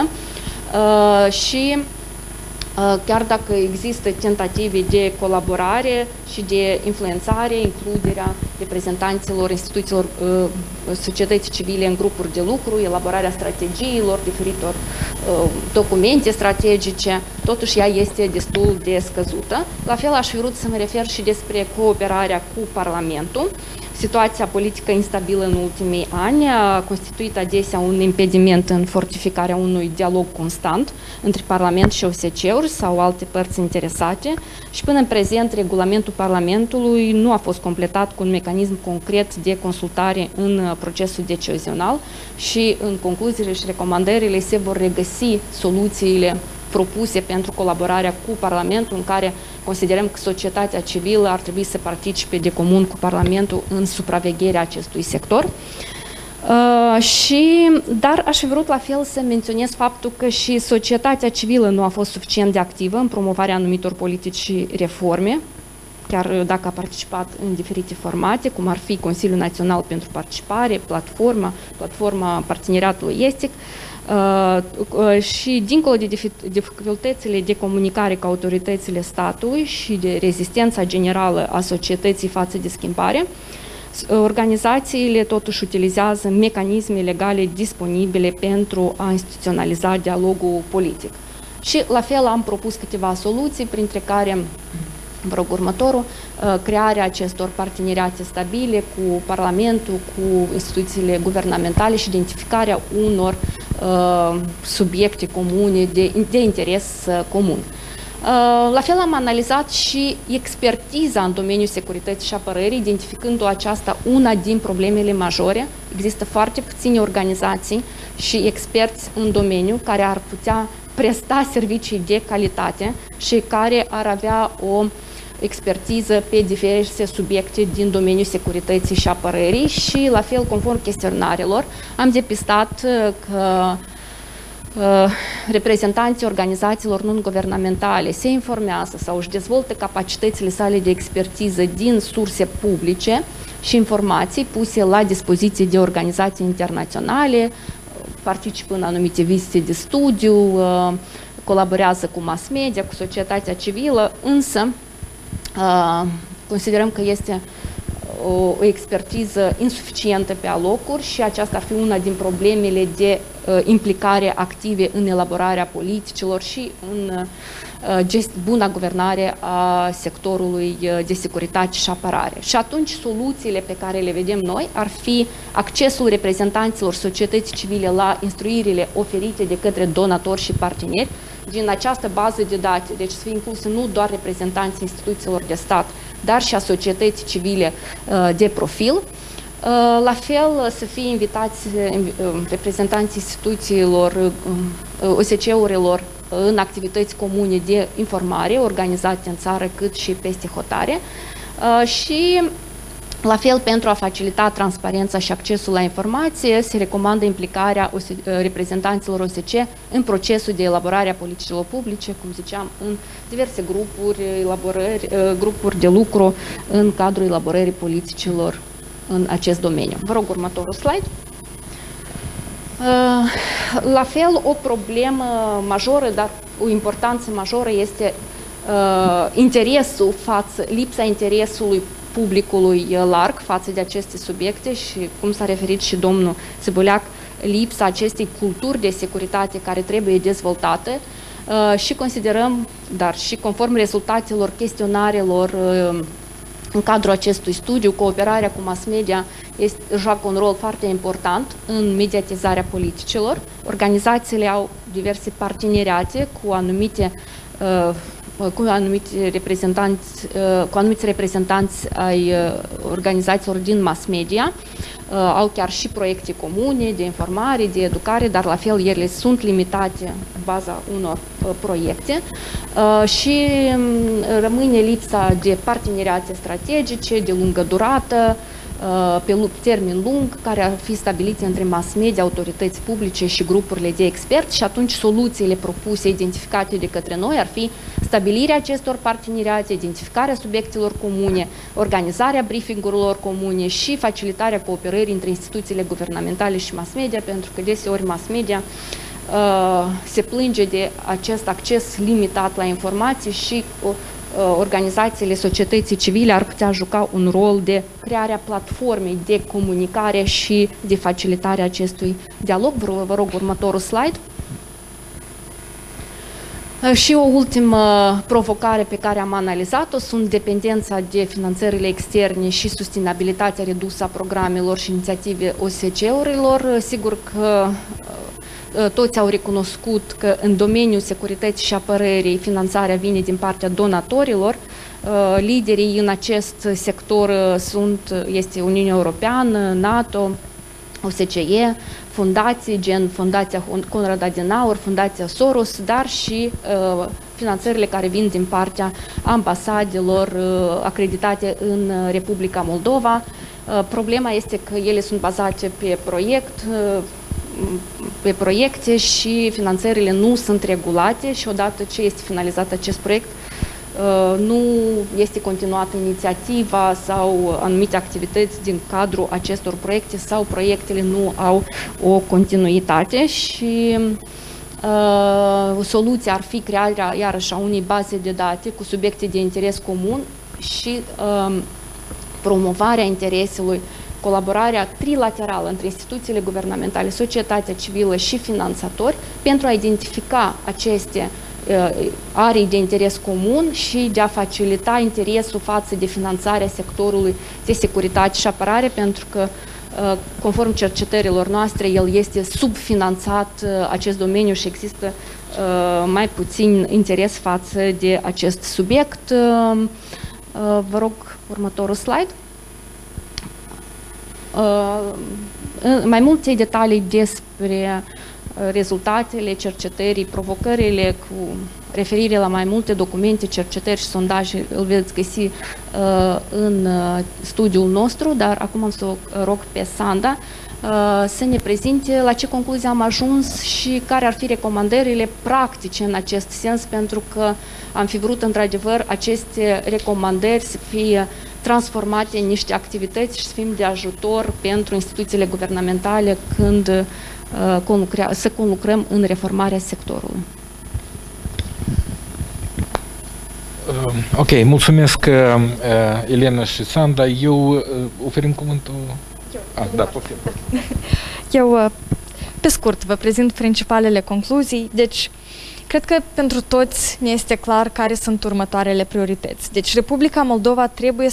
și chiar dacă există tentative de colaborare și de influențare, includerea reprezentanților instituțiilor societății civile în grupuri de lucru, elaborarea strategiilor, diferitor documente strategice, totuși ea este destul de scăzută. La fel aș fi vrut să mă refer și despre cooperarea cu Parlamentul. Situația politică instabilă în ultimii ani a constituit adesea un impediment în fortificarea unui dialog constant între Parlament și OSCE-uri sau alte părți interesate și până în prezent regulamentul Parlamentului nu a fost completat cu un mecanism concret de consultare în procesul decizional și în concluziile și recomandările se vor regăsi soluțiile propuse pentru colaborarea cu Parlamentul, în care considerăm că societatea civilă ar trebui să participe de comun cu Parlamentul în supravegherea acestui sector. Dar aș fi vrut la fel să menționez faptul că și societatea civilă nu a fost suficient de activă în promovarea anumitor politici și reforme, chiar dacă a participat în diferite formate, cum ar fi Consiliul Național pentru Participare, platforma Parteneriatului Estic, și dincolo de dificultățile de comunicare cu autoritățile statului și de rezistența generală a societății față de schimbare, organizațiile totuși utilizează mecanisme legale disponibile pentru a instituționaliza dialogul politic. Și la fel am propus câteva soluții, printre care, vă rog următorul, crearea acestor parteneriate stabile cu Parlamentul, cu instituțiile guvernamentale și identificarea unor subiecte comune de interes comun. La fel am analizat și expertiza în domeniul securității și apărării, identificând-o aceasta una din problemele majore. Există foarte puține organizații și experți în domeniu care ar putea presta servicii de calitate și care ar avea o expertiză pe diverse subiecte din domeniul securității și apărării și, la fel, conform chestionarelor, am depistat că reprezentanții organizațiilor non-guvernamentale se informează sau își dezvoltă capacitățile sale de expertiză din surse publice și informații puse la dispoziție de organizații internaționale, participă în anumite vizite de studiu, colaborează cu mass media, cu societatea civilă, însă considerăm că este o expertiză insuficientă pe alocuri și aceasta ar fi una din problemele de implicare active în elaborarea politicilor și în buna guvernare a sectorului de securitate și apărare. Și atunci soluțiile pe care le vedem noi ar fi accesul reprezentanților societății civile la instruirile oferite de către donatori și parteneri din această bază de date, deci să fie incluse nu doar reprezentanții instituțiilor de stat, dar și a societății civile de profil. La fel, să fie invitați reprezentanții instituțiilor, OSCE-urilor în activități comune de informare organizate în țară cât și peste hotare și la fel, pentru a facilita transparența și accesul la informație, se recomandă implicarea reprezentanților OSCE în procesul de elaborare a politicilor publice, cum ziceam, în diverse grupuri de lucru în cadrul elaborării politicilor în acest domeniu. Vă rog următorul slide. La fel, o problemă majoră, dar o importanță majoră este lipsa interesului publicului larg față de aceste subiecte și, cum s-a referit și domnul Țibuleac, lipsa acestei culturi de securitate care trebuie dezvoltată și considerăm, dar și conform rezultatelor chestionarelor în cadrul acestui studiu, cooperarea cu mass media joacă un rol foarte important în mediatizarea politicilor. Organizațiile au diverse parteneriate cu anumiți reprezentanți ai organizațiilor din mass media, au chiar și proiecte comune de informare, de educare, dar la fel ele sunt limitate în baza unor proiecte și rămâne lipsa de parteneriate strategice de lungă durată, pe termen lung, care ar fi stabilite între mass media, autorități publice și grupurile de experți și atunci soluțiile propuse, identificate de către noi, ar fi stabilirea acestor parteneriate, identificarea subiectelor comune, organizarea briefingurilor comune și facilitarea cooperării între instituțiile guvernamentale și mass media, pentru că deseori mass media se plânge de acest acces limitat la informații și organizațiile societății civile ar putea juca un rol de crearea platformei de comunicare și de facilitare acestui dialog. Vă rog următorul slide. Și o ultimă provocare pe care am analizat-o sunt dependența de finanțările externe și sustenabilitatea redusă a programelor și inițiative OSCE-urilor. Sigur că toți au recunoscut că în domeniul securității și apărării finanțarea vine din partea donatorilor. Liderii în acest sector este Uniunea Europeană, NATO, OSCE, fundații gen Fundația Konrad Adenauer, Fundația Soros, dar și finanțările care vin din partea ambasadelor acreditate în Republica Moldova. Problema este că ele sunt bazate pe proiecte și finanțările nu sunt regulate și odată ce este finalizat acest proiect, nu este continuată inițiativa sau anumite activități din cadrul acestor proiecte sau proiectele nu au o continuitate și o soluție ar fi crearea iarăși a unei baze de date cu subiecte de interes comun și promovarea interesului, colaborarea trilaterală între instituțiile guvernamentale, societatea civilă și finanțatori pentru a identifica aceste arii de interes comun și de a facilita interesul față de finanțarea sectorului de securitate și apărare, pentru că conform cercetărilor noastre, el este subfinanțat, acest domeniu, și există mai puțin interes față de acest subiect. Vă rog următorul slide. Mai multe detalii despre rezultatele cercetării, provocările cu referire la mai multe documente, cercetări și sondaje îl veți găsi în studiul nostru, dar acum am să o rog pe Sanda să ne prezinte la ce concluzie am ajuns și care ar fi recomandările practice în acest sens, pentru că am fi vrut într-adevăr aceste recomandări să fie transformate în niște activități și să fim de ajutor pentru instituțiile guvernamentale când să conlucrăm în reformarea sectorului. Ok, mulțumesc Elena și Sanda. Eu oferim cuvântul... Da, poftim. Eu, pe scurt, vă prezint principalele concluzii. Deci, cred că pentru toți ne este clar care sunt următoarele priorități. Deci, Republica Moldova trebuie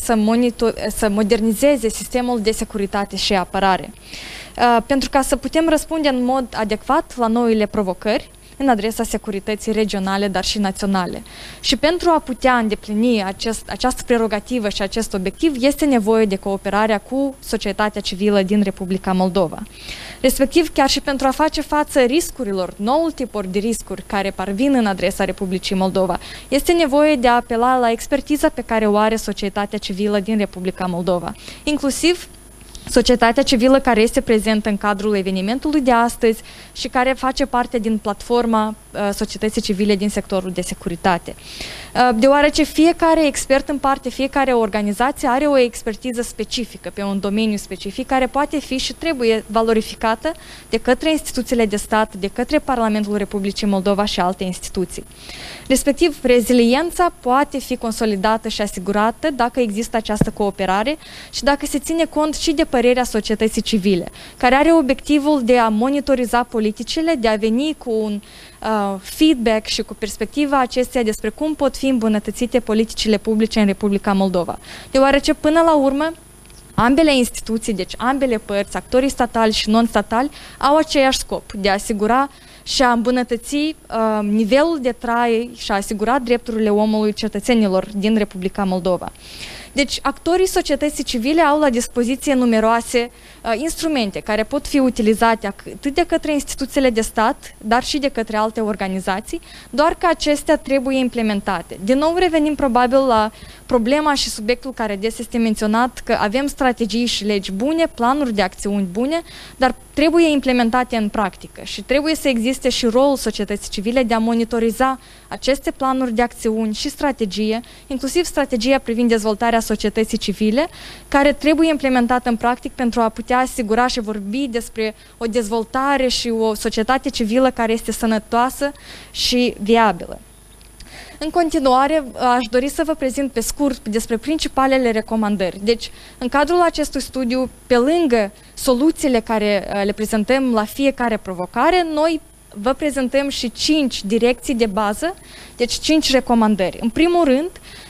să modernizeze sistemul de securitate și apărare. Pentru ca să putem răspunde în mod adecvat la noile provocări în adresa securității regionale, dar și naționale. Și pentru a putea îndeplini această prerogativă și acest obiectiv, este nevoie de cooperarea cu societatea civilă din Republica Moldova. Respectiv, chiar și pentru a face față riscurilor, noul tipuri de riscuri care parvin în adresa Republicii Moldova, este nevoie de a apela la expertiza pe care o are societatea civilă din Republica Moldova, inclusiv societatea civilă care este prezentă în cadrul evenimentului de astăzi și care face parte din platforma societății civile din sectorul de securitate. Deoarece fiecare expert în parte, fiecare organizație are o expertiză specifică pe un domeniu specific care poate fi și trebuie valorificată de către instituțiile de stat, de către Parlamentul Republicii Moldova și alte instituții. Respectiv, reziliența poate fi consolidată și asigurată dacă există această cooperare și dacă se ține cont și de părerea societății civile, care are obiectivul de a monitoriza politicile, de a veni cu un feedback și cu perspectiva acesteia despre cum pot fi îmbunătățite politicile publice în Republica Moldova. Deoarece, până la urmă, ambele instituții, deci ambele părți, actorii statali și non-statali, au aceeași scop de a asigura și a îmbunătăți nivelul de trai și a asigura drepturile omului cetățenilor din Republica Moldova. Deci, actorii societății civile au la dispoziție numeroase instrumente care pot fi utilizate atât de către instituțiile de stat, dar și de către alte organizații, doar că acestea trebuie implementate. Din nou revenim probabil la problema și subiectul care des este menționat, că avem strategii și legi bune, planuri de acțiuni bune, dar trebuie implementate în practică și trebuie să existe și rolul societății civile de a monitoriza aceste planuri de acțiuni și strategie, inclusiv strategia privind dezvoltarea societății civile, care trebuie implementată în practic pentru a putea asigura și vorbi despre o dezvoltare și o societate civilă care este sănătoasă și viabilă. În continuare, aș dori să vă prezint pe scurt despre principalele recomandări. Deci, în cadrul acestui studiu, pe lângă soluțiile care le prezentăm la fiecare provocare, noi vă prezentăm și 5 direcții de bază, deci 5 recomandări. În primul rând,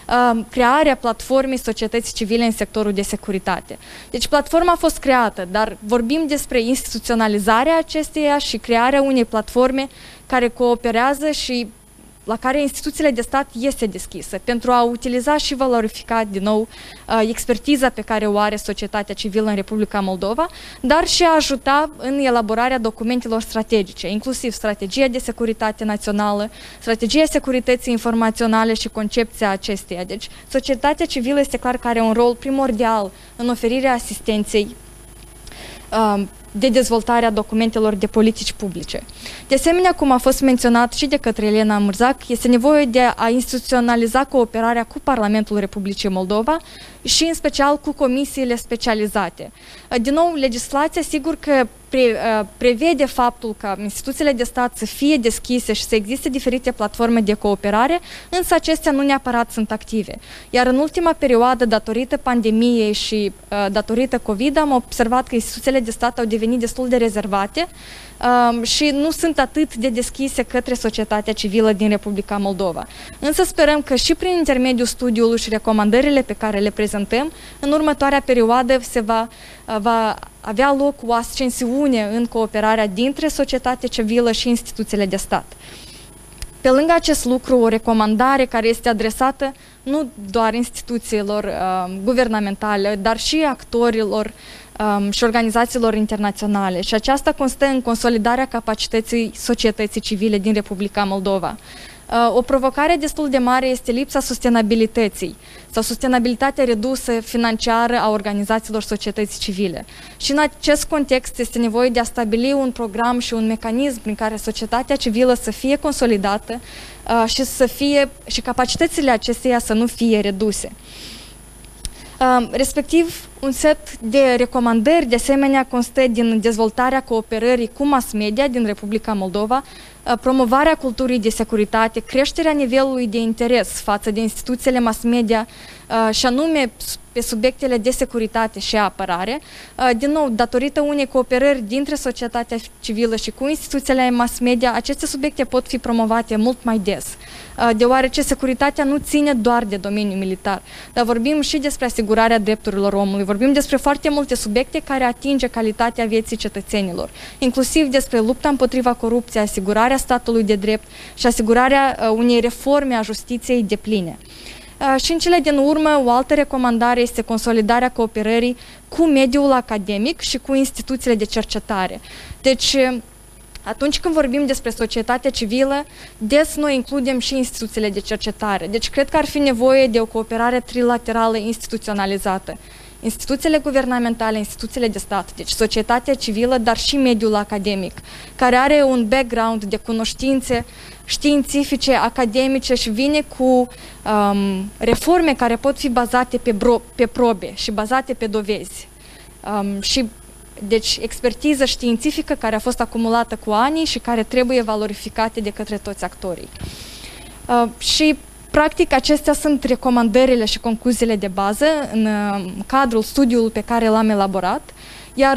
crearea platformei societății civile în sectorul de securitate. Deci platforma a fost creată, dar vorbim despre instituționalizarea acesteia și crearea unei platforme care cooperează și la care instituțiile de stat este deschisă pentru a utiliza și valorifica din nou expertiza pe care o are societatea civilă în Republica Moldova, dar și a ajuta în elaborarea documentelor strategice, inclusiv strategia de securitate națională, strategia securității informaționale și concepția acesteia. Deci, societatea civilă este clar că are un rol primordial în oferirea asistenței de dezvoltarea documentelor de politici publice. De asemenea, cum a fost menționat și de către Elena Mârzac, este nevoie de a instituționaliza cooperarea cu Parlamentul Republicii Moldova și în special cu comisiile specializate. Din nou, legislația sigur că prevede faptul ca instituțiile de stat să fie deschise și să existe diferite platforme de cooperare, însă acestea nu neapărat sunt active. Iar în ultima perioadă, datorită pandemiei și datorită COVID, am observat că instituțiile de stat au devenit devenit destul de rezervate și nu sunt atât de deschise către societatea civilă din Republica Moldova. Însă sperăm că și prin intermediul studiului și recomandările pe care le prezentăm, în următoarea perioadă va avea loc o ascensiune în cooperarea dintre societatea civilă și instituțiile de stat. Pe lângă acest lucru, o recomandare care este adresată nu doar instituțiilor guvernamentale, dar și actorilor și organizațiilor internaționale. Și aceasta constă în consolidarea capacității societății civile din Republica Moldova. O provocare destul de mare este lipsa sustenabilității sau sustenabilitatea redusă financiară a organizațiilor societății civile. Și în acest context este nevoie de a stabili un program și un mecanism prin care societatea civilă să fie consolidată și capacitățile acesteia să nu fie reduse. Respectiv, un set de recomandări, de asemenea, constă din dezvoltarea cooperării cu mass media din Republica Moldova, promovarea culturii de securitate, creșterea nivelului de interes față de instituțiile mass media și anume pe subiectele de securitate și apărare. Din nou, datorită unei cooperări dintre societatea civilă și cu instituțiile mass media, aceste subiecte pot fi promovate mult mai des, deoarece securitatea nu ține doar de domeniul militar, dar vorbim și despre asigurarea drepturilor omului, vorbim despre foarte multe subiecte care atinge calitatea vieții cetățenilor, inclusiv despre lupta împotriva corupției, asigurarea statului de drept și asigurarea unei reforme a justiției depline. Și în cele din urmă, o altă recomandare este consolidarea cooperării cu mediul academic și cu instituțiile de cercetare. Deci, atunci când vorbim despre societatea civilă, des noi includem și instituțiile de cercetare. Deci, cred că ar fi nevoie de o cooperare trilaterală instituționalizată. Instituțiile guvernamentale, instituțiile de stat, deci societatea civilă, dar și mediul academic, care are un background de cunoștințe științifice, academice și vine cu reforme care pot fi bazate pe probe și bazate pe dovezi. Deci expertiză științifică care a fost acumulată cu ani și care trebuie valorificate de către toți actorii. Și practic, acestea sunt recomandările și concluziile de bază în cadrul studiului pe care l-am elaborat, iar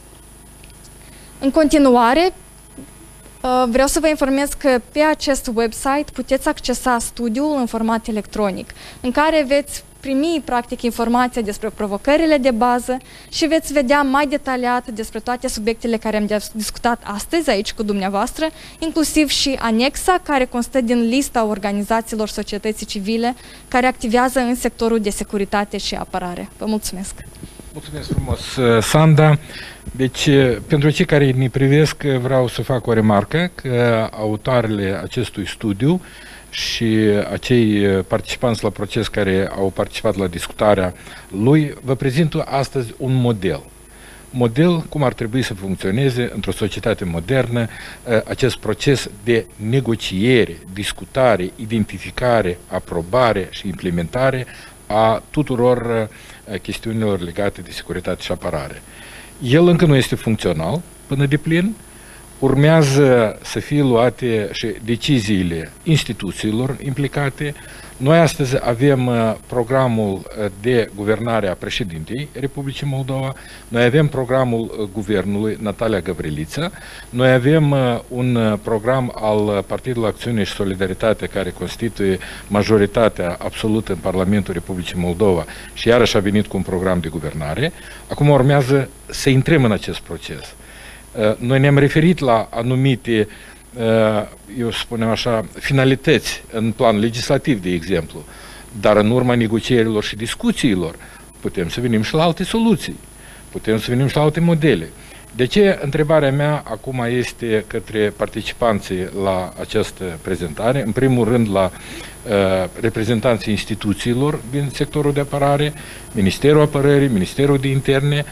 în continuare vreau să vă informez că pe acest website puteți accesa studiul în format electronic, în care veți primi, practic, informația despre provocările de bază și veți vedea mai detaliat despre toate subiectele care am discutat astăzi aici cu dumneavoastră, inclusiv și anexa care constă din lista organizațiilor societății civile care activează în sectorul de securitate și apărare. Vă mulțumesc! Mulțumesc frumos, Sanda! Deci, pentru cei care ne privesc, vreau să fac o remarcă că autoarele acestui studiu și acei participanți la proces care au participat la discutarea lui, vă prezint astăzi un model. Model cum ar trebui să funcționeze într-o societate modernă acest proces de negociere, discutare, identificare, aprobare și implementare a tuturor chestiunilor legate de securitate și apărare. El încă nu este funcțional până de plin. Urmează să fie luate și deciziile instituțiilor implicate. Noi astăzi avem programul de guvernare a președintei Republicii Moldova, noi avem programul guvernului Natalia Gavrilița, noi avem un program al Partidului Acțiune și Solidaritate care constituie majoritatea absolută în Parlamentul Republicii Moldova și iarăși a venit cu un program de guvernare. Acum urmează să intrăm în acest proces. Noi ne-am referit la anumite, eu spunem așa, finalități în plan legislativ, de exemplu, dar în urma negocierilor și discuțiilor putem să venim și la alte soluții, putem să venim și la alte modele. De ce întrebarea mea acum este către participanții la această prezentare, în primul rând la reprezentanții instituțiilor din sectorul de apărare, Ministerul Apărării, Ministerul de Interne,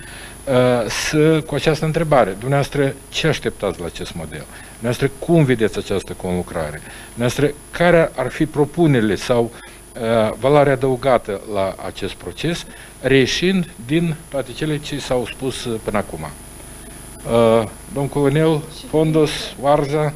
cu această întrebare. Dumneavoastră, ce așteptați la acest model? Dumneavoastră, cum vedeți această conlucrare? Dumneavoastră, care ar fi propunerile sau valoarea adăugată la acest proces, reieșind din toate cele ce s-au spus până acum? Domn colonel, Fondos, Oarza,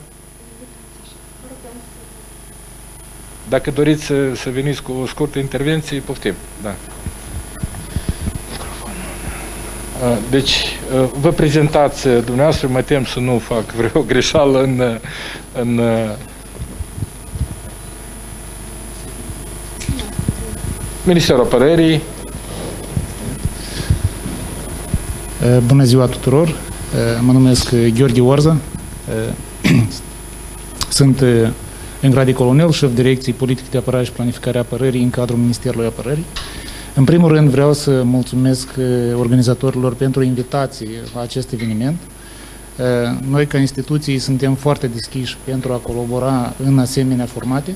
dacă doriți să veniți cu o scurtă intervenție, poftim. Da. Deci, vă prezentați dumneavoastră, mă tem să nu fac vreo greșeală în Ministerul Apărării. Bună ziua tuturor! Mă numesc Gheorghe Orză. Sunt în grad de colonel, șef direcției politică de apărare și planificare a apărării în cadrul Ministerului Apărării. În primul rând vreau să mulțumesc organizatorilor pentru invitație la acest eveniment. Noi, ca instituții, suntem foarte deschiși pentru a colabora în asemenea formate.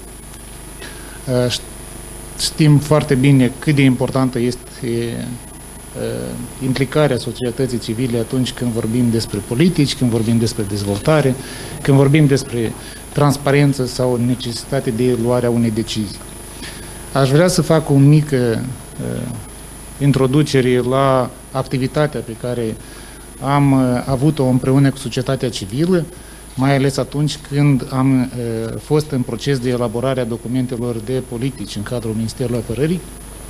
Știm foarte bine cât de importantă este implicarea societății civile atunci când vorbim despre politici, când vorbim despre dezvoltare, când vorbim despre transparență sau necesitate de luarea unei decizii. Aș vrea să fac o mică introducere la activitatea pe care am avut-o împreună cu societatea civilă, mai ales atunci când am fost în proces de elaborare a documentelor de politici în cadrul Ministerului Apărării.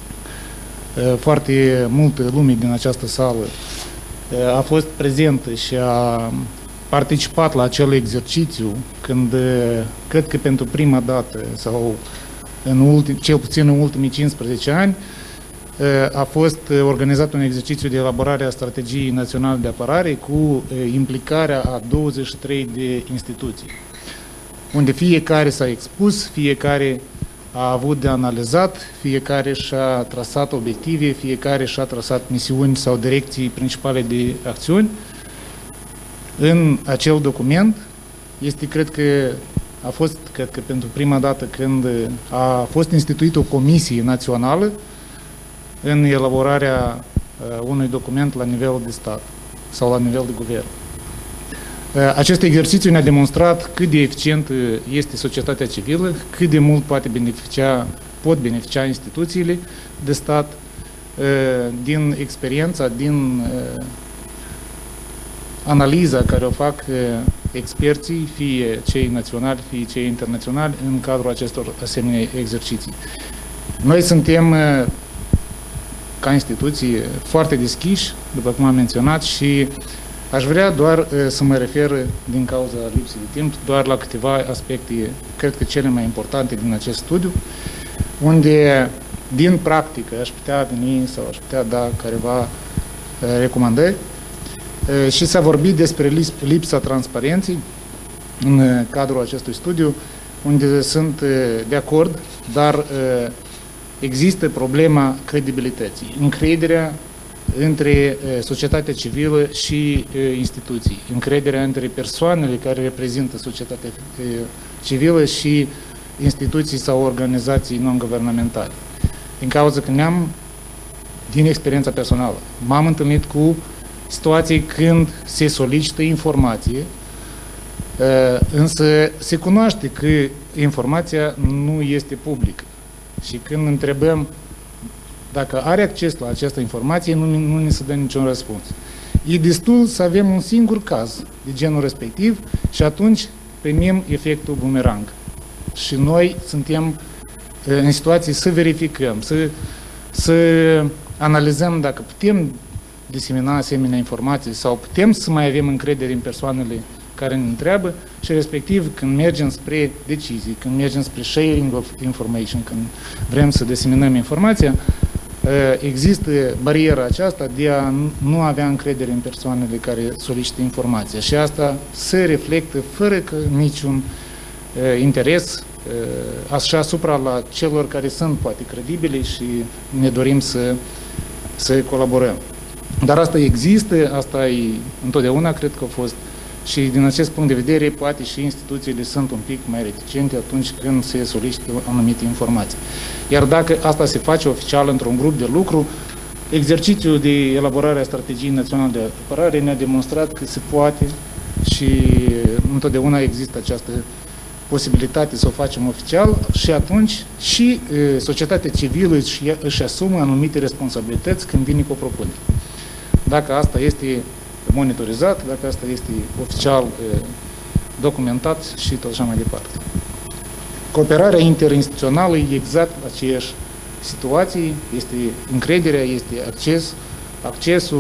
Foarte multă lume din această sală a fost prezentă și a participat la acel exercițiu când, cred că pentru prima dată sau cel puțin în ultimii 15 ani, a fost organizat un exercițiu de elaborare a Strategiei Naționale de Apărare cu implicarea a 23 de instituții, unde fiecare s-a expus, fiecare a avut de analizat, fiecare și-a trasat obiective, fiecare și-a trasat misiuni sau direcții principale de acțiuni. În acel document cred că pentru prima dată când a fost instituită o comisie națională în elaborarea unui document la nivel de stat sau la nivel de guvern. Acest exercițiu ne-a demonstrat cât de eficientă este societatea civilă, cât de mult pot beneficia instituțiile de stat din experiența, din analiza care o fac experții, fie cei naționali, fie cei internaționali, în cadrul acestor asemenea exerciții. Noi suntem, ca instituții, foarte deschiși, după cum am menționat, și aș vrea doar să mă refer, din cauza lipsei de timp, doar la câteva aspecte, cred că cele mai importante din acest studiu, unde, din practică, aș putea veni sau aș putea da careva recomandări. Și s-a vorbit despre lipsa transparenței în cadrul acestui studiu, unde sunt de acord, dar există problema credibilității, încrederea între societatea civilă și instituții, încrederea între persoanele care reprezintă societatea civilă și instituții sau organizații non-guvernamentale. Din cauza că din experiența personală, m-am întâlnit cu situații când se solicită informație, însă se cunoaște că informația nu este publică. Și când întrebăm dacă are acces la această informație, nu ne se dă niciun răspuns. E destul să avem un singur caz de genul respectiv și atunci primim efectul bumerang. Și noi suntem în situații să verificăm, să analizăm dacă putem disemina asemenea informații sau putem să mai avem încredere în persoanele care ne întreabă și respectiv când mergem spre decizii, când mergem spre sharing of information, când vrem să diseminăm informația, există bariera aceasta de a nu avea încredere în persoanele care solicită informația și asta se reflectă fără că niciun interes așa asupra la celor care sunt poate credibili și ne dorim să colaborăm. Dar asta există, asta e întotdeauna, cred că a fost. Și din acest punct de vedere, poate și instituțiile sunt un pic mai reticente atunci când se solicită anumite informații. Iar dacă asta se face oficial într-un grup de lucru, exercițiul de elaborare a Strategiei Naționale de Apărare ne-a demonstrat că se poate și întotdeauna există această posibilitate să o facem oficial și atunci și societatea civilă își asumă anumite responsabilități când vine cu o propunere. Dacă asta este monitorizat, dacă asta este oficial documentat și tot așa mai departe. Cooperarea interinstituțională e exact aceeași situație, este încrederea, este accesul,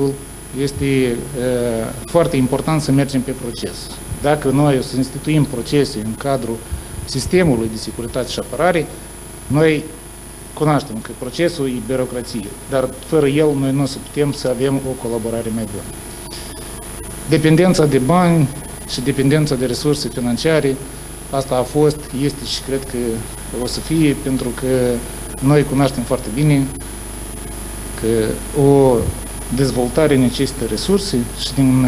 este foarte important să mergem pe proces. Dacă noi o să instituim procese în cadrul sistemului de securitate și apărare, noi cunoaștem că procesul e birocrație, dar fără el noi nu o să putem să avem o colaborare mai bună. Dependența de bani și dependența de resurse financiare, asta a fost, este și cred că o să fie, pentru că noi cunoaștem foarte bine că o dezvoltare necesită resurse și din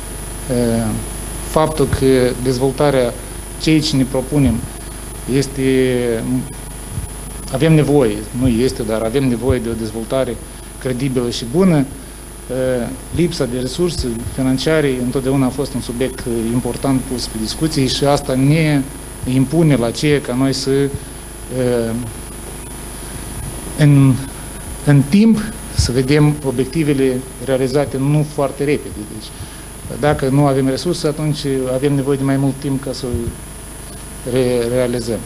faptul că dezvoltarea ceea ce ne propunem este, avem nevoie, nu este, dar avem nevoie de o dezvoltare credibilă și bună, lipsa de resurse financiare întotdeauna a fost un subiect important pus pe discuții și asta ne impune la ceea ca noi să în timp să vedem obiectivele realizate nu foarte repede. Deci, dacă nu avem resurse, atunci avem nevoie de mai mult timp ca să realizăm.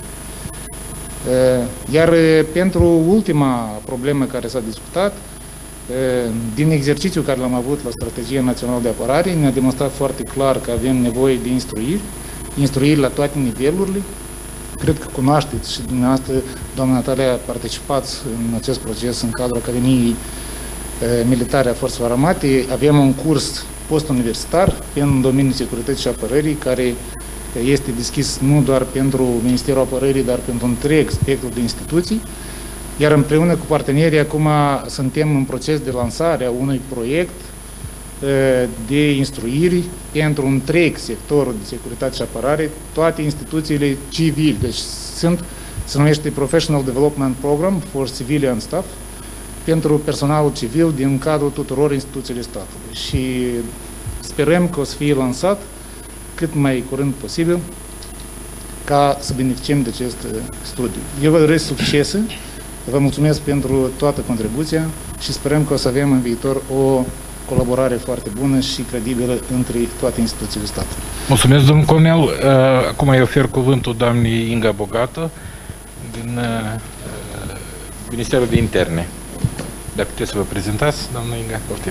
Iar pentru ultima problemă care s-a discutat, din exercițiul care l-am avut la Strategia Națională de Apărare, ne-a demonstrat foarte clar că avem nevoie de instruiri la toate nivelurile. Cred că cunoașteți și dumneavoastră, doamna Natalia, participați în acest proces în cadrul Academiei Militare a Forțelor Armate. Avem un curs post-universitar în domeniul securității și apărării, care este deschis nu doar pentru Ministerul Apărării, dar pentru întreg spectrul de instituții. Iar împreună cu partenerii, acum suntem în proces de lansare a unui proiect de instruiri pentru întreg sectorul de securitate și apărare, toate instituțiile civile. Deci se numește Professional Development Program for Civilian Staff, pentru personalul civil din cadrul tuturor instituțiilor statului. Și sperăm că o să fie lansat cât mai curând posibil ca să beneficiem de acest studiu. Eu vă doresc succese, vă mulțumesc pentru toată contribuția și sperăm că o să avem în viitor o colaborare foarte bună și credibilă între toate instituțiile statului. Mulțumesc, domnul colonel. Acum îi ofer cuvântul doamnei Inga Bogată din Ministerul de Interne. Dacă puteți să vă prezentați, doamna Inga, poftim.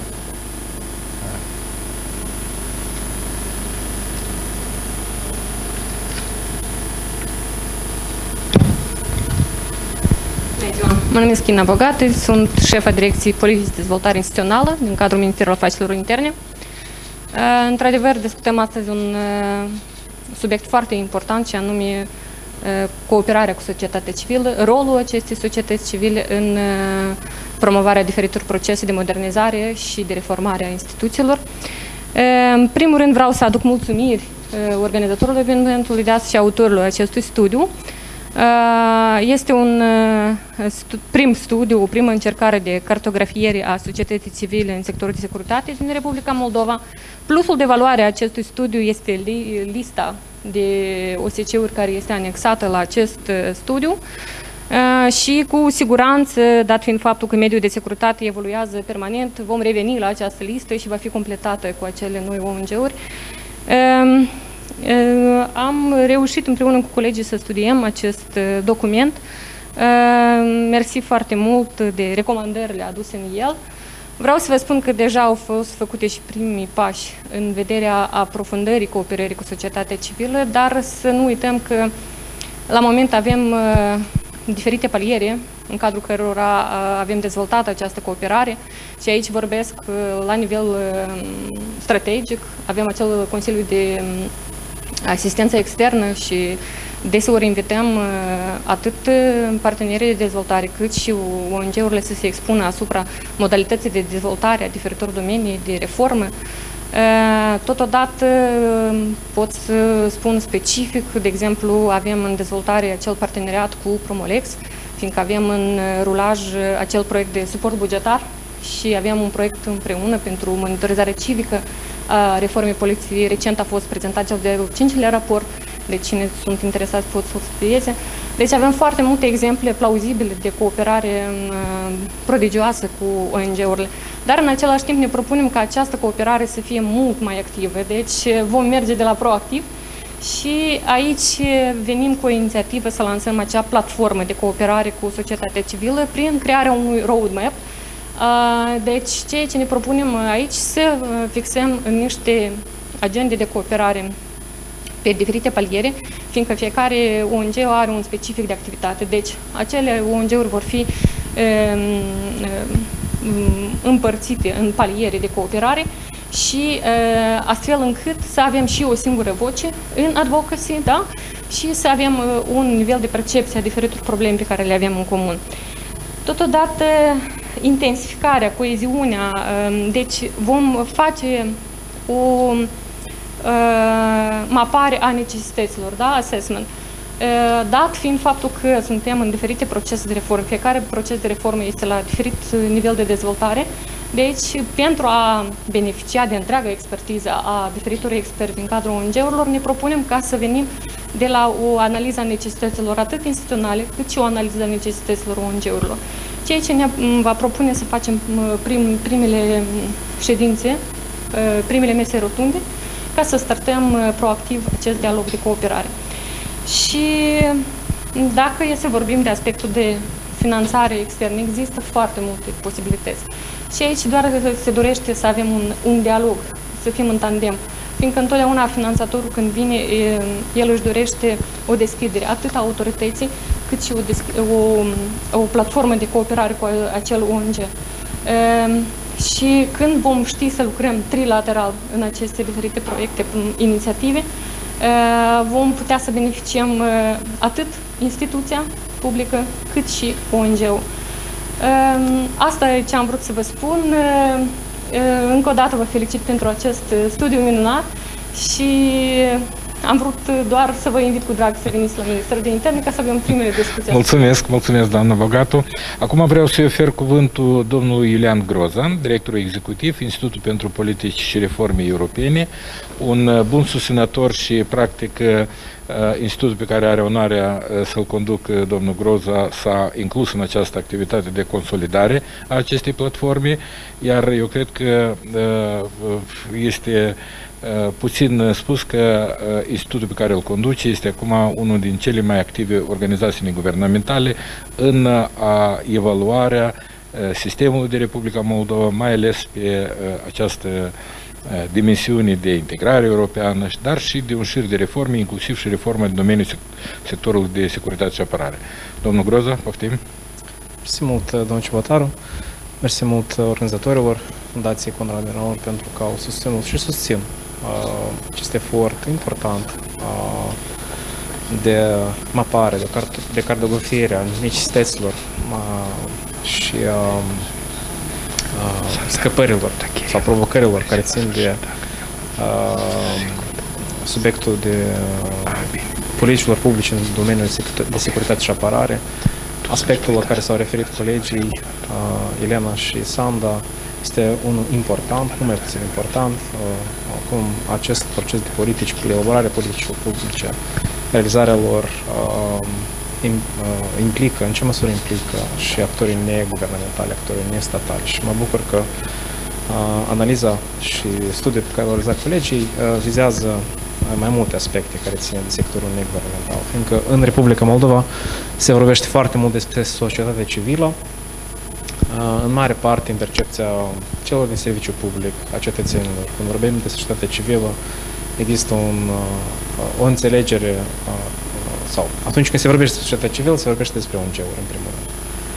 Mă numesc Inga Bogată, sunt șefa Direcției Politici de Dezvoltare Instituțională din cadrul Ministerului Afacerilor Interne. Într-adevăr, discutăm astăzi un subiect foarte important, și anume cooperarea cu societatea civilă, rolul acestei societăți civile în promovarea diferitor procese de modernizare și de reformare a instituțiilor. În primul rând vreau să aduc mulțumiri organizatorului evenimentului de astăzi și autorilor acestui studiu. Este un prim studiu, o primă încercare de cartografiere a societății civile în sectorul de securitate din Republica Moldova. Plusul de valoare a acestui studiu este lista de OSCE-uri care este anexată la acest studiu și cu siguranță, dat fiind faptul că mediul de securitate evoluează permanent, vom reveni la această listă și va fi completată cu acele noi ONG-uri. Am reușit împreună cu colegii să studiem acest document. Mersi foarte mult de recomandările aduse în el. Vreau să vă spun că deja au fost făcute și primii pași în vederea aprofundării cooperării cu societatea civilă, dar să nu uităm că la moment avem diferite paliere în cadrul cărora avem dezvoltat această cooperare și aici vorbesc la nivel strategic. Avem acel Consiliu de Asistență Externă și deseori invităm atât partenerii de dezvoltare cât și ONG-urile să se expună asupra modalității de dezvoltare a diferitor domenii de reformă. Totodată pot să spun specific, de exemplu, avem în dezvoltare acel parteneriat cu Promolex, fiindcă avem în rulaj acel proiect de suport bugetar și avem un proiect împreună pentru monitorizare civică a reformei poliției. Recent a fost prezentat cel de-al 5-lea raport, deci cine sunt interesați pot să-l studieze. Deci avem foarte multe exemple plauzibile de cooperare prodigioasă cu ONG-urile, dar în același timp ne propunem ca această cooperare să fie mult mai activă, deci vom merge de la proactiv și aici venim cu o inițiativă să lansăm acea platformă de cooperare cu societatea civilă prin crearea unui roadmap Deci, ceea ce ne propunem aici să fixăm niște agende de cooperare pe diferite paliere, fiindcă fiecare ONG are un specific de activitate. Deci, acele ONG-uri vor fi împărțite în paliere de cooperare și astfel încât să avem și o singură voce în advocacy, da? Și să avem un nivel de percepție a diferitor probleme pe care le avem în comun. Totodată, intensificarea, coeziunea, deci vom face o mapare a necesităților, da? Assessment. Dat fiind faptul că suntem în diferite procese de reformă, fiecare proces de reformă este la diferit nivel de dezvoltare, deci pentru a beneficia de întreaga expertiză a diferitor experți din cadrul ONG-urilor, ne propunem ca să venim de la o analiză a necesităților atât instituționale, cât și o analiză a necesităților ONG-urilor. Ceea ce ne va propune să facem primele ședințe, primele mese rotunde, ca să startăm proactiv acest dialog de cooperare. Și dacă e să vorbim de aspectul de finanțare externă, există foarte multe posibilități. Și aici doar se dorește să avem un dialog, să fim în tandem. Fiindcă întotdeauna finanțatorul când vine, el își dorește o deschidere atât a autorității, cât și o platformă de cooperare cu acel ONG. Și când vom ști să lucrăm trilateral în aceste diferite proiecte, inițiative, vom putea să beneficiem atât instituția publică, cât și ONG-ul. Asta e ce am vrut să vă spun. Încă o dată vă felicit pentru acest studiu minunat și am vrut doar să vă invit cu drag să veniți la Ministerul de Interne ca să avem primele discuții. Mulțumesc, doamnă Bogatu. Acum vreau să-i ofer cuvântul domnului Iulian Groza, directorul executiv, Institutul pentru Politici și Reforme Europene, un bun susținător și, practic, institutul pe care are onoarea să-l conduc domnul Groza s-a inclus în această activitate de consolidare a acestei platforme, iar eu cred că este puțin spus că institutul pe care îl conduce este acum unul din cele mai active organizații neguvernamentale în evaluarea sistemului de Republica Moldova, mai ales pe această dimensiuni de integrare europeană, dar și de un șir de reforme, inclusiv și reforme în domeniul sectorului de securitate și apărare. Domnul Groza, poftim. Mersi mult, domnul Ciobătaru. Mersi mult organizatorilor Fundației Conrad Adenauer pentru că au susținut și susțin acest efort important de mapare, de cartografiere a necesităților și scăpărilor sau provocărilor care țin de subiectul de politicilor publice în domeniul de securitate și apărare, aspectul la care s-au referit colegii Elena și Sanda este unul important, nu mai puțin important, acum acest proces de politici, elaborarea politicilor publice, realizarea lor implică, în ce măsură implică și actorii neguvernamentali, actorii nestatali. Și mă bucur că analiza și studiul pe care l-au realizat colegii vizează mai multe aspecte care țin de sectorul neguvernamental. Fiindcă în Republica Moldova se vorbește foarte mult despre societatea civilă, în mare parte în percepția celor din serviciu public, a cetățenilor. Când vorbim de societatea civilă, există o înțelegere sau atunci când se vorbește despre societatea civilă, se vorbește despre ONG-uri, în primul rând.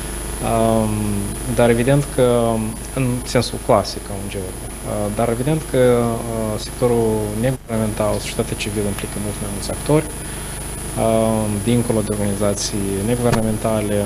Dar evident că, în sensul clasic a ONG-uri, dar evident că sectorul neguvernamental, societatea civilă implică mult mai mulți actori, dincolo de organizații neguvernamentale,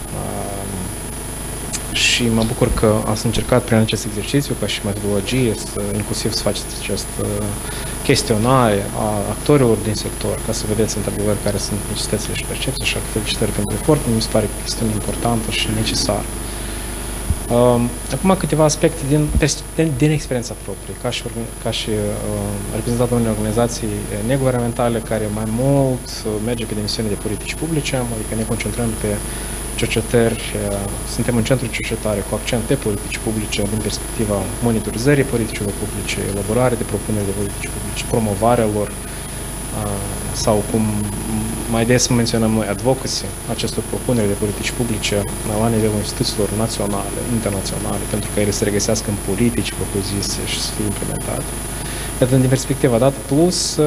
și mă bucur că ați încercat prin acest exercițiu, ca și metodologie, inclusiv să faceți acest chestionare a actorilor din sector, ca să vedeți într-adevăr care sunt necesitățile și percepții, așa că felicitări pentru efort, mi se pare că este importantă și necesară. Acum câteva aspecte din experiența proprie, ca și reprezentant unei organizații neguvernamentale care mai mult merge pe dimensiune de politici publice, adică ne concentrăm pe cercetări, suntem în centru cercetare cu accent pe politici publice din perspectiva monitorizării politicilor publice, elaborare de propuneri de politici publice, promovarea lor sau cum mai des menționăm noi advocacy, acestor propuneri de politici publice la nivelul instituțiilor naționale, internaționale, pentru că ele se regăsească în politici propuse și să fie implementate. Iată, din perspectiva dată, plus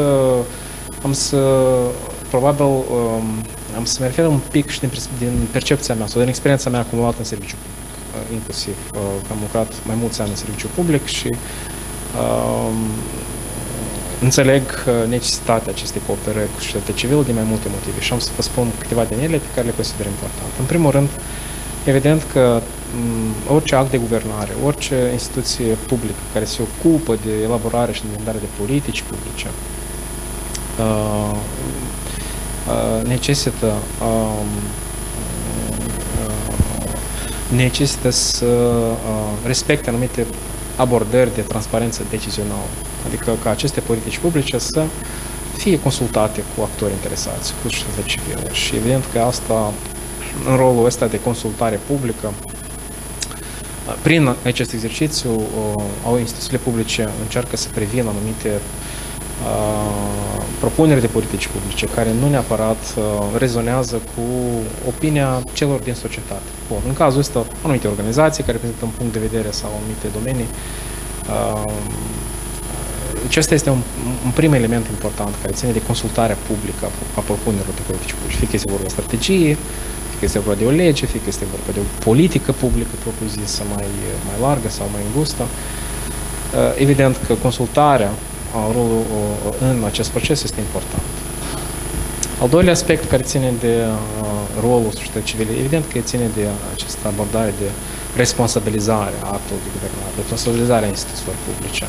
probabil am să mă refer un pic și din percepția mea sau din experiența mea acumulată în serviciu public, inclusiv că am lucrat mai mulți ani în serviciu public și înțeleg necesitatea acestei cooperări cu societatea civilă din mai multe motive și am să vă spun câteva din ele pe care le consider importante. În primul rând, evident că orice act de guvernare, orice instituție publică care se ocupă de elaborare și implementare de politici publice necesită să respecte anumite abordări de transparență decizională. Adică ca aceste politici publice să fie consultate cu actori interesați, cu societatea civilă. Și evident că asta, în rolul ăsta de consultare publică, prin acest exercițiu, instituțiile publice încearcă să prevină anumite propuneri de politici publice care nu neapărat rezonează cu opinia celor din societate. Bun, în cazul ăsta, anumite organizații care reprezintă un punct de vedere sau anumite domenii. Acesta este un prim element important care ține de consultarea publică a propunerilor de politici publice. Fie că este vorba de strategie, fie că este vorba de o lege, fie că este vorba de o politică publică propriu-zisă mai largă sau mai îngustă. Evident că consultarea rolul în acest proces este important. Al doilea aspect care ține de rolul societății civile, evident că ține de această abordare de responsabilizare a actului de guvernare, de responsabilizarea instituțiilor publice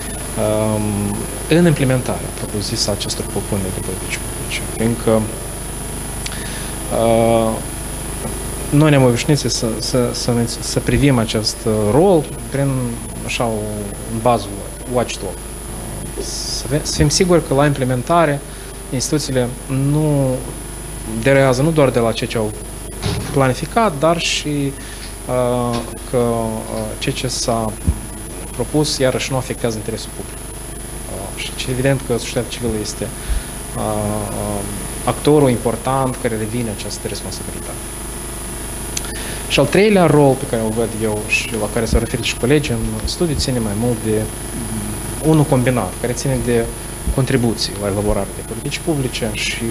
în implementarea propriu-zisă a acestor propuneri de politici publice. Fiindcă noi ne-am obișnuit să privim acest rol prin așa un bazul watchdog. Să fim siguri că la implementare instituțiile nu derează nu doar de la ceea ce au planificat, dar și că ceea ce s-a propus iarăși nu afectează interesul public. Și evident că societatea civilă este actorul important care revine această responsabilitate. Și al treilea rol pe care îl văd eu și la care s-au referit și colegii în studiu ține mai mult de unul combinat, care ține de contribuții la elaborarea de politici publice și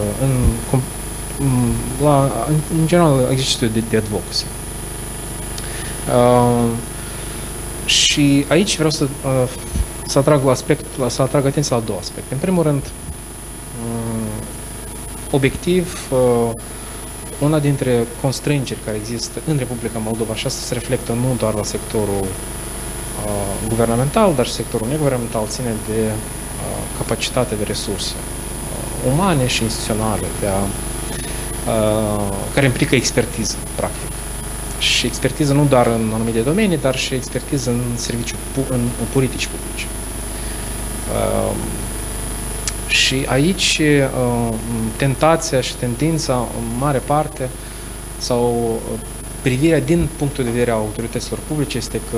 în general exercițiul de advocacy. Și aici vreau să atrag atenția la două aspecte. În primul rând, obiectiv, una dintre constrângeri care există în Republica Moldova și asta se reflectă nu doar la sectorul guvernamental, dar și sectorul neguvernamental ține de capacitatea de resurse umane și instituționale care implică expertiză, practic. Și expertiză nu doar în anumite domenii, dar și expertiză în politici publice. Și aici tentația și tendința, în mare parte, sau privirea din punctul de vedere a autorităților publice este că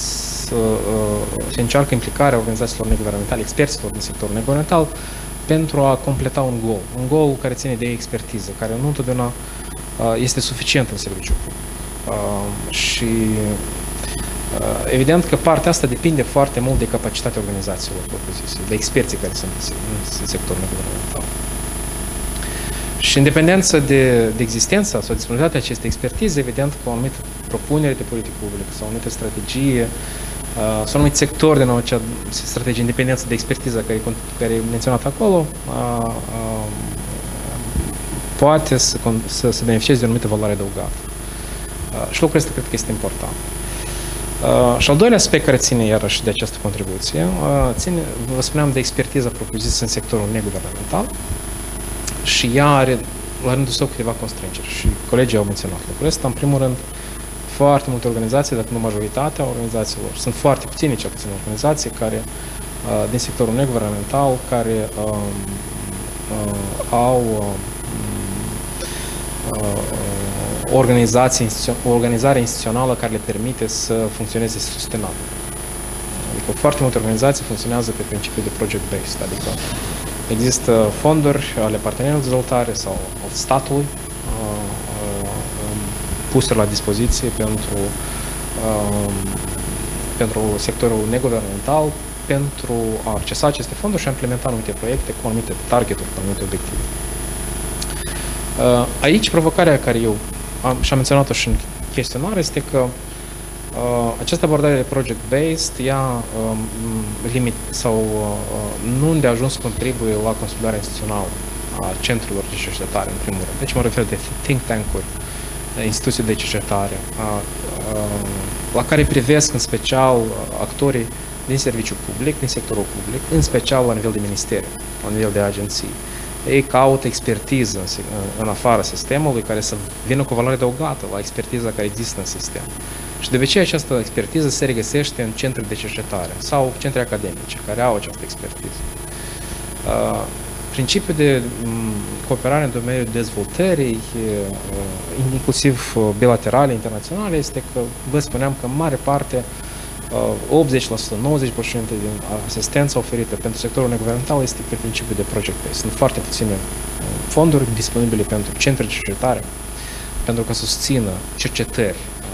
se încearcă implicarea organizațiilor neguvernamentale, experților din sectorul neguvernamental, pentru a completa un gol care ține de expertiză, care nu întotdeauna este suficient în serviciul public. Și evident că partea asta depinde foarte mult de capacitatea organizațiilor propriu-zise, de experții care sunt în sectorul neguvernamental. Și în dependență de existența sau disponibilitatea acestei expertize, evident că o anumită propunere de politică publică sau o anumită strategie sau un anumit sector din acea strategie, în dependență de expertiza care e menționată acolo, poate să beneficieze de o anumită valoare adăugată. Și lucrul ăsta cred că este important. Și al doilea aspect care ține iarăși de această contribuție, vă spuneam de expertiza propriu-zisă în sectorul neguvernamental și ea are la rândul său câteva constrângeri și colegii au menționat lucrul ăsta. În primul rând, foarte multe organizații, dacă nu majoritatea organizațiilor, sunt foarte puține, cel puțin organizații care, din sectorul neguvernamental, care au o organizare instituțională care le permite să funcționeze sustenabil. Adică foarte multe organizații funcționează pe principiul de project-based, adică Există fonduri ale partenerilor de dezvoltare sau al statului puse la dispoziție pentru sectorul neguvernamental, pentru a accesa aceste fonduri și a implementa anumite proiecte cu anumite targeturi, cu anumite obiective. Aici, provocarea care eu am menționat-o și în chestionare este că această abordare project-based, ea nu îndeajuns contribuie la consolidarea instituțională a centrelor de cercetare, în primul rând. Deci mă refer de think tank-uri, instituții de cercetare, la care privesc în special actorii din serviciu public, din sectorul public, în special la nivel de ministeri, la nivel de agenții. Ei caută expertiză în afara sistemului care să vină cu valoare adăugată la expertiza care există în sistem. Și de obicei această expertiză se regăsește în centre de cercetare sau centre academice care au această expertiză. Principiul de cooperare în domeniul dezvoltării, inclusiv bilaterale, internaționale, este că vă spuneam că în mare parte 80%, 90% din asistența oferită pentru sectorul neguvernamental este pe principiu de project-based. Sunt foarte puține fonduri disponibile pentru centre de cercetare, pentru că susțină cercetări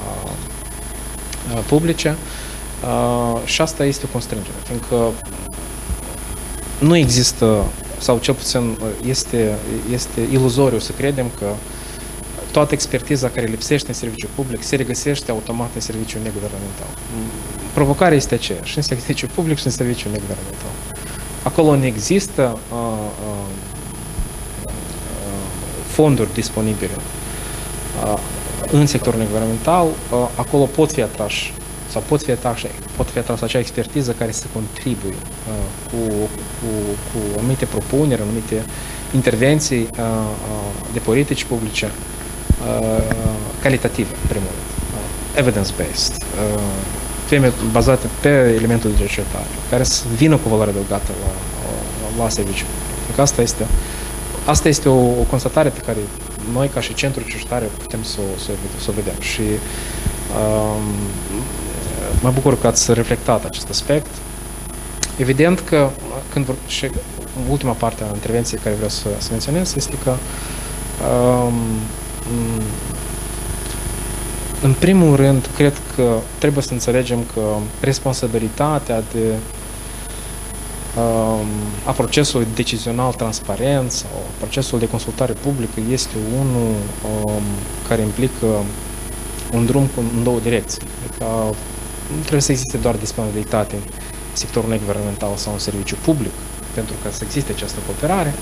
publice și asta este o constrângere, fiindcă nu există, sau cel puțin este iluzoriu să credem că toată expertiza care lipsește în serviciul public se regăsește automat în serviciul neguvernamental. Provocarea este aceeași și în serviciul public și în serviciul neguvernamental. Acolo unde există fonduri disponibile în sectorul neguvernamental, acolo pot fi atrasă acea expertiză care să contribuie cu anumite propuneri, anumite intervenții de politici publice calitative, în primul rând, evidence-based, bazate pe elementul de cercetare, care să vină cu valoare adăugată la serviciu. Asta este o constatare pe care noi, ca și centru de cercetare, putem să o vedem. Și mă bucur că ați reflectat acest aspect. Evident că, și ultima parte a intervenției care vreau să menționez, este că în primul rând, cred că trebuie să înțelegem că responsabilitatea a procesului decizional transparent sau procesul de consultare publică este unul care implică un drum în două direcții. Adică nu trebuie să existe doar disponibilitate în sectorul neguvernamental sau în serviciu public pentru ca să existe această cooperare.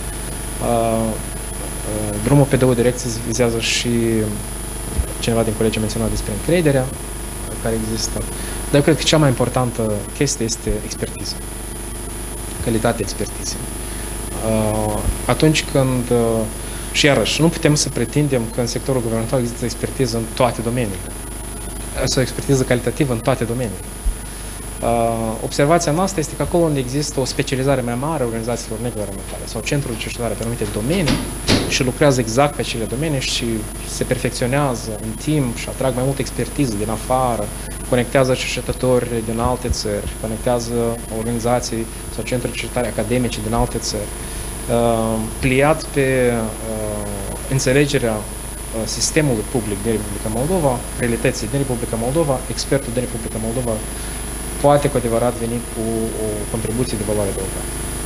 Drumul pe două direcții vizează și cineva din colegi a menționat despre încrederea care există. Dar eu cred că cea mai importantă chestie este expertiza. Calitatea expertizei. Atunci când, și iarăși, nu putem să pretindem că în sectorul guvernamental există expertiză în toate domeniile. Este o expertiză calitativă în toate domeniile. Observația noastră este că acolo unde există o specializare mai mare a organizațiilor neguvernamentale sau centrul de cercetare pe anumite domenii și lucrează exact pe acele domenii și se perfecționează în timp și atrag mai multă expertiză din afară, conectează cercetători din alte țări, conectează organizații sau centre de cercetare academice din alte țări, pliat pe înțelegerea sistemului public din Republica Moldova, realității din Republica Moldova, expertul din Republica Moldova poate cu adevărat veni cu o contribuție de valoare adăugată.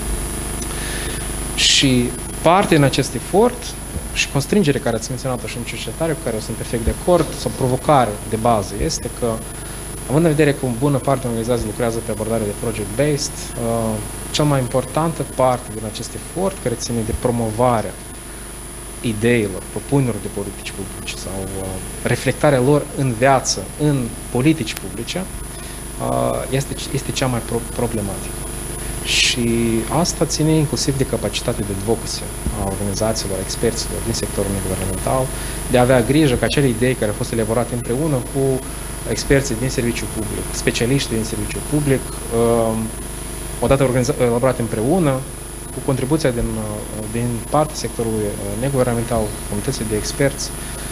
Și parte în acest efort și constrângere care ați menționat-o și în cercetare, cu care eu sunt perfect de acord, sau provocare de bază, este că, având în vedere că o bună parte din organizații lucrează pe abordare de project-based, cea mai importantă parte din acest efort, care ține de promovarea ideilor, propunerilor de politici publice sau reflectarea lor în viață, în politici publice, este cea mai problematică. Și asta ține inclusiv de capacitatea de advocacy a organizațiilor, experților din sectorul neguvernamental, de a avea grijă că acele idei care au fost elaborate împreună cu experții din serviciul public, specialiști din serviciul public, odată elaborate împreună, cu contribuția din partea sectorului neguvernamental, comunității de experți,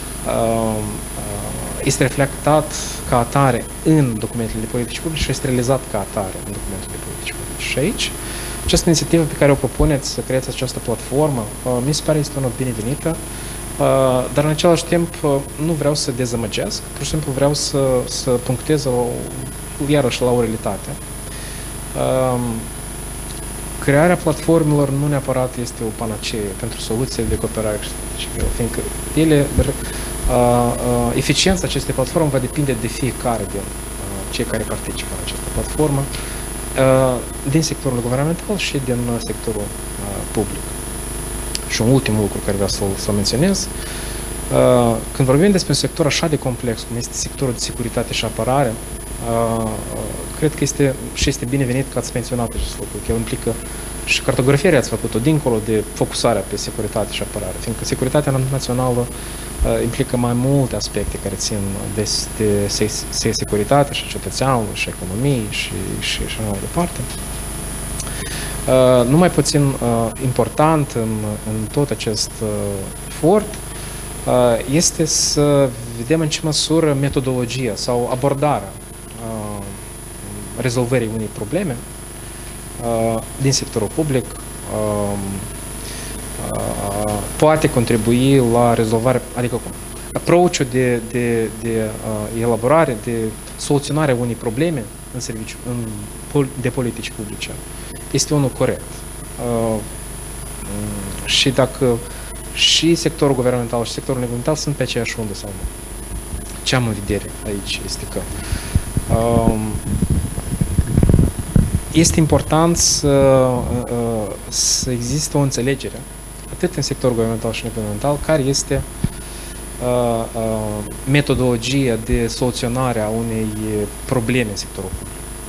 este reflectat ca atare în documentele de politici publice și este realizat ca atare în documentele de politici publice. Și aici Această inițiativă pe care o propuneți, să creați această platformă, mi se pare este una binevenită, dar în același timp nu vreau să dezamăgesc, pur și simplu vreau să punctez iarăși la o realitate. Crearea platformelor nu neapărat este o panacee pentru soluțiile de cooperare civilă, fiindcă eficiența acestei platforme va depinde de fiecare din cei care participă în această platformă, din sectorul guvernamental și din sectorul public. Și un ultim lucru care vreau să-l menționez, când vorbim despre un sector așa de complex cum este sectorul de securitate și apărare, cred că este binevenit că ați menționat acest lucru, că el implică și cartografierea ați făcut-o dincolo de focusarea pe securitate și apărare, fiindcă securitatea națională implică mai multe aspecte care țin de securitate și cetățeanului și economiei și așa mai departe. Nu mai puțin important în tot acest efort este să vedem în ce măsură metodologia sau abordarea rezolvării unei probleme din sectorul public poate contribui la rezolvarea, adică approach-ul de elaborare, de soluționare a unei probleme în serviciu, de politici publice este unul corect. Și dacă și sectorul guvernamental și sectorul neguvernamental sunt pe aceeași undă sau nu. Ce am în vedere aici este că este important să există o înțelegere atât în sectorul guvernamental și neguvernamental care este metodologia de soluționare a unei probleme în sectorul public.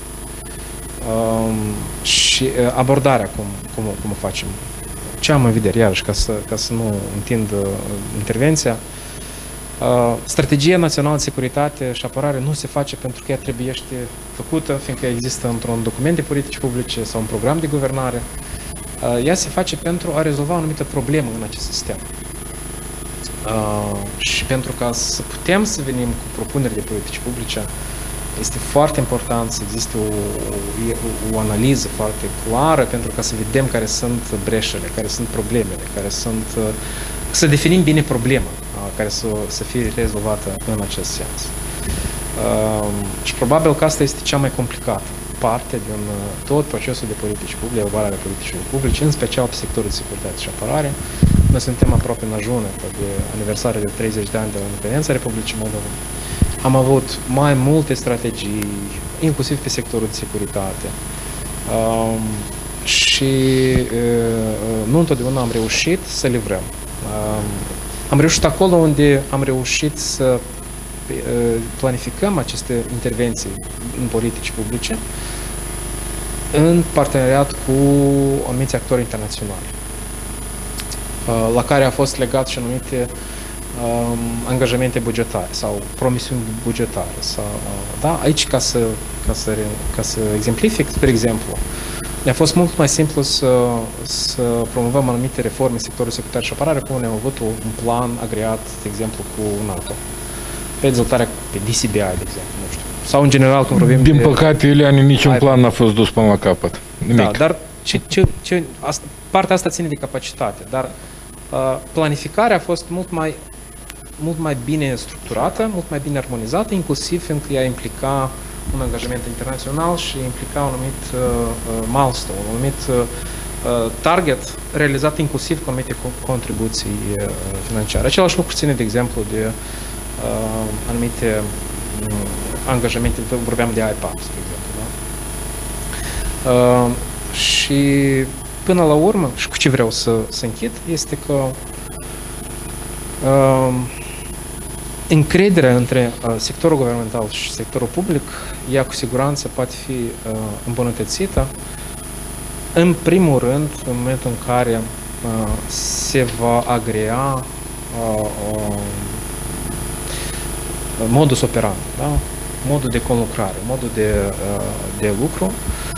Și abordarea cum o facem. Ce am în vedere, iarăși, ca să nu întind intervenția, strategia națională de securitate și apărare nu se face pentru că ea trebuiește făcută, fiindcă există într-un document de politici publice sau un program de guvernare. Ea se face pentru a rezolva o anumită problemă în acest sistem. Și pentru ca să putem să venim cu propuneri de politici publice, este foarte important să existe o analiză foarte clară pentru ca să vedem care sunt breșele, care sunt problemele, să definim bine problema care să fie rezolvată în acest sens. Și probabil că asta este cea mai complicată parte din tot procesul de politici publice, elaborarea politicilor publice, în special pe sectorul de securitate și apărare. Noi suntem aproape în ajună de aniversarea de 30 de ani de la independența Republicii Moldova. Am avut mai multe strategii, inclusiv pe sectorul de securitate. Și nu întotdeauna am reușit să livrăm. Am reușit acolo unde am reușit să planificăm aceste intervenții în politici publice în parteneriat cu anumiți actori internaționali, la care a fost legat și anumite angajamente bugetare sau promisiuni bugetare. Da? Aici, ca să exemplific, spre exemplu, ne-a fost mult mai simplu să promovăm anumite reforme în sectorul securitate și apărare, cum ne-am avut un plan agreat, de exemplu, cu NATO. Pe dezvoltarea pe DCBI, de exemplu, nu știu. Sau, în general, când vorbim Din păcate, Iulian, niciun plan n-a fost dus până la capăt. Nimic. Da, dar partea asta ține de capacitate, dar planificarea a fost mult mai bine structurată, mult mai bine armonizată, inclusiv fiindcă ea implica un angajament internațional și implica un anumit milestone, un anumit target realizat inclusiv cu anumite contribuții financiare. Același lucru ține, de exemplu, de anumite angajamente, vorbeam de IPAP, spre exemplu. Da? Și până la urmă, și cu ce vreau să închid, este că încrederea între sectorul guvernamental și sectorul public, ea cu siguranță poate fi îmbunătățită, în primul rând, în momentul în care se va agrea modus operandi, da? Modul de conlucrare, modul de lucru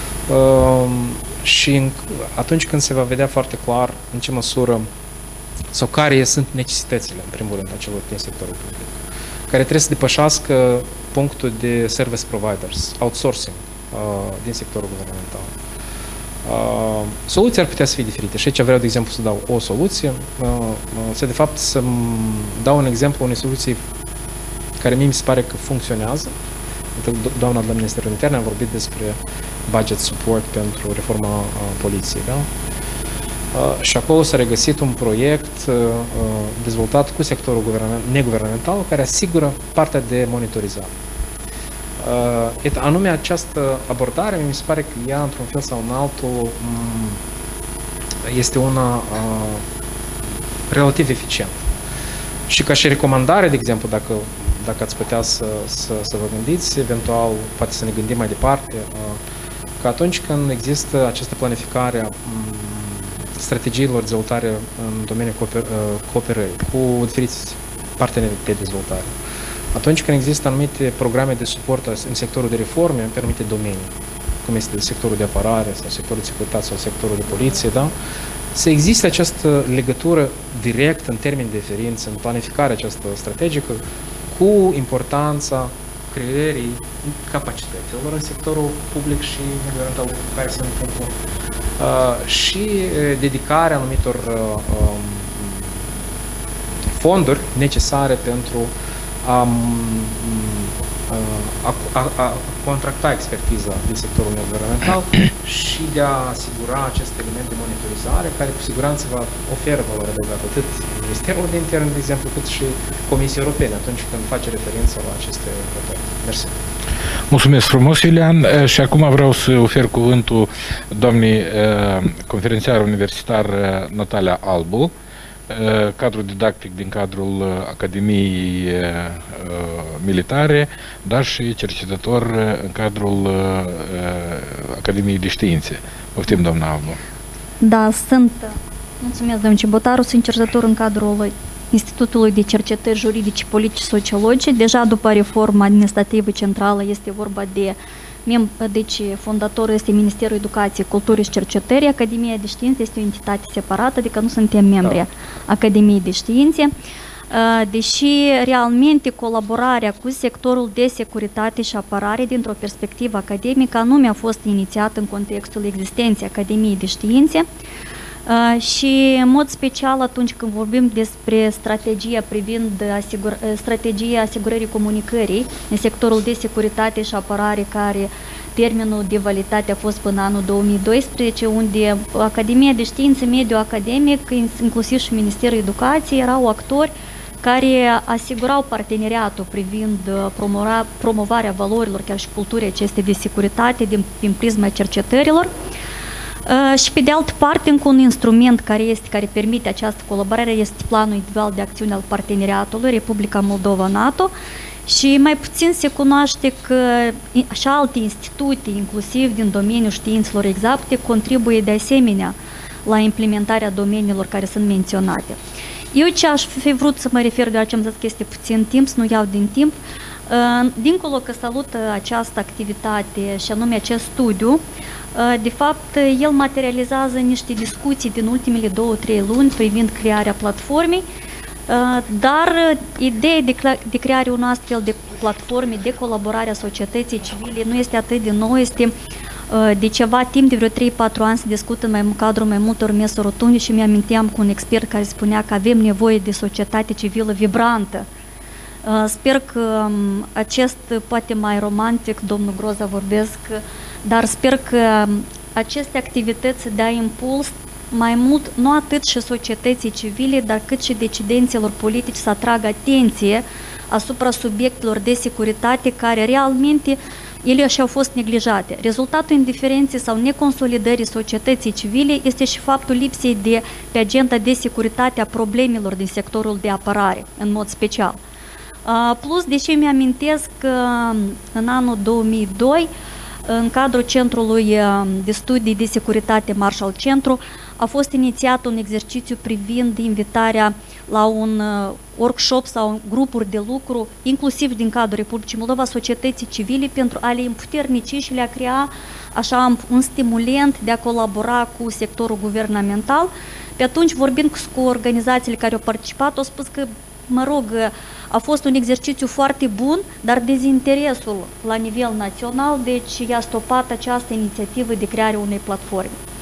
și atunci când se va vedea foarte clar în ce măsură sau care sunt necesitățile, în primul rând, acelor din sectorul public, care trebuie să depășească punctul de service providers, outsourcing din sectorul guvernamental. Soluția ar putea să fie diferite și aici vreau, de exemplu, să dau o soluție. De fapt, să dau un exemplu unei soluții care mie mi se pare că funcționează. Doamna de la Ministerul Interne a vorbit despre budget support pentru reforma poliției. Da? Și acolo s-a regăsit un proiect dezvoltat cu sectorul neguvernamental care asigură partea de monitorizare. Anume această abordare, mi se pare că ea, într-un fel sau în altul, este una relativ eficientă. Și ca și recomandare, de exemplu, dacă ați putea să vă gândiți, eventual, poate să ne gândim mai departe, că atunci când există această planificare a strategiilor de dezvoltare în domeniul cooperării cu diferiți parteneri de dezvoltare, atunci când există anumite programe de suport în sectorul de reforme, pe anumite domenii, cum este sectorul de apărare, sau sectorul de securitate, sau sectorul de poliție, da? Să existe această legătură directă, în termeni de referință, în planificarea aceasta strategică, cu importanța creării capacităților în sectorul public și guvernamental care se întâmplă și dedicarea anumitor fonduri necesare pentru a contracta expertiza din sectorul neguvernamental și de a asigura acest element de monitorizare care cu siguranță va oferă valoare adăugată atât Ministerul de Interne, de exemplu, cât și Comisiei Europene atunci când face referință la aceste rapoarte. Mersi. Mulțumesc frumos, Iulian. Și acum vreau să ofer cuvântul doamnei conferențiar universitar Natalia Albu, cadru didactic din cadrul Academiei Militare, dar și cercetător în cadrul Academiei de Științe. Poftim, doamna Albu. Da, mulțumesc, domnul Cibutaru, sunt cercetător în cadrul Institutului de Cercetări Juridice, Politice, Sociologice. Deja după reforma administrativă centrală este vorba de deci fondatorul este Ministerul Educației, Culturii și Cercetării. Academia de Științe este o entitate separată, adică nu suntem membri Academiei de Științe, deși realmente colaborarea cu sectorul de securitate și apărare dintr-o perspectivă academică anume a fost inițiată în contextul existenței Academiei de Științe și în mod special atunci când vorbim despre strategia privind strategia asigurării comunicării în sectorul de securitate și apărare, care termenul de validitate a fost până anul 2012, unde Academia de Științe, mediul academic, inclusiv și Ministerul Educației, erau actori care asigurau parteneriatul privind promovarea valorilor chiar și culturii acestei de securitate din prisma cercetărilor. Și pe de altă parte, încă un instrument care permite această colaborare este Planul Individual de Acțiune al Parteneriatului Republica Moldova-NATO și mai puțin se cunoaște că și alte instituții, inclusiv din domeniul științelor exacte, contribuie de asemenea la implementarea domeniilor care sunt menționate. Eu ce aș fi vrut să mă refer, deoarece am zis că este puțin timp, să nu iau din timp, dincolo că salută această activitate și anume acest studiu, de fapt, el materializează niște discuții din ultimele 2-3 luni privind crearea platformei, dar ideea de crearea unui astfel de platforme de colaborare a societății civile nu este atât de nouă, este de ceva timp, de vreo 3-4 ani se discută în cadrul mai multor mese rotunde și mi-aminteam cu un expert care spunea că avem nevoie de societate civilă vibrantă. Sper că acest, poate mai romantic, domnul Groza vorbesc, dar sper că aceste activități să dea impuls mai mult, nu atât și societății civile, dar cât și decidenților politici să atragă atenție asupra subiectelor de securitate care realmente ele și-au fost neglijate. Rezultatul indiferenței sau neconsolidării societății civile este și faptul lipsei pe agenda de securitate a problemelor din sectorul de apărare, în mod special. Plus, deși mi-amintesc că în anul 2002, în cadrul Centrului de Studii de Securitate Marshall Centru, a fost inițiat un exercițiu privind invitarea la un workshop sau grupuri de lucru, inclusiv din cadrul Republicii Moldova, societății civile, pentru a le împuternici și le a crea așa un stimulent de a colabora cu sectorul guvernamental. Pe atunci, vorbind cu organizațiile care au participat, au spus că, mă rog, a fost un exercițiu foarte bun, dar dezinteresul la nivel național, deci i-a stopat această inițiativă de creare unei platforme.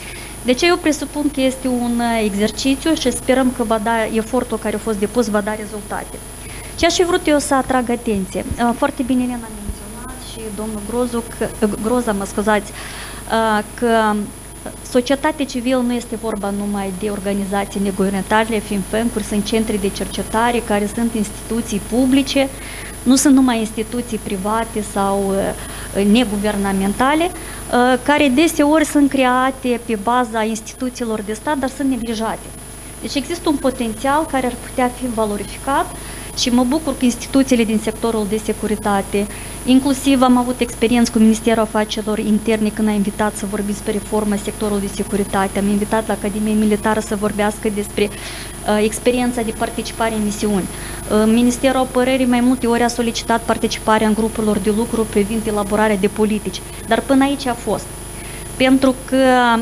Deci eu presupun că este un exercițiu și sperăm că va da, efortul care a fost depus va da rezultate. Ce aș fi vrut eu să atrag atenție? Foarte bine Elena a menționat și domnul Groza, mă scuzați, că societatea civilă nu este vorba numai de organizații neguvernamentale, think-uri, sunt centri de cercetare care sunt instituții publice, nu sunt numai instituții private sau neguvernamentale, care deseori sunt create pe baza instituțiilor de stat, dar sunt neglijate. Deci există un potențial care ar putea fi valorificat și mă bucur că instituțiile din sectorul de securitate, inclusiv am avut experiență cu Ministerul Afacerilor Interne când a invitat să vorbim despre reforma sectorului de securitate, am invitat la Academia Militară să vorbească despre experiența de participare în misiuni. Ministerul Apărării mai multe ori a solicitat participarea în grupurilor de lucru privind elaborarea de politici, dar până aici a fost. Pentru că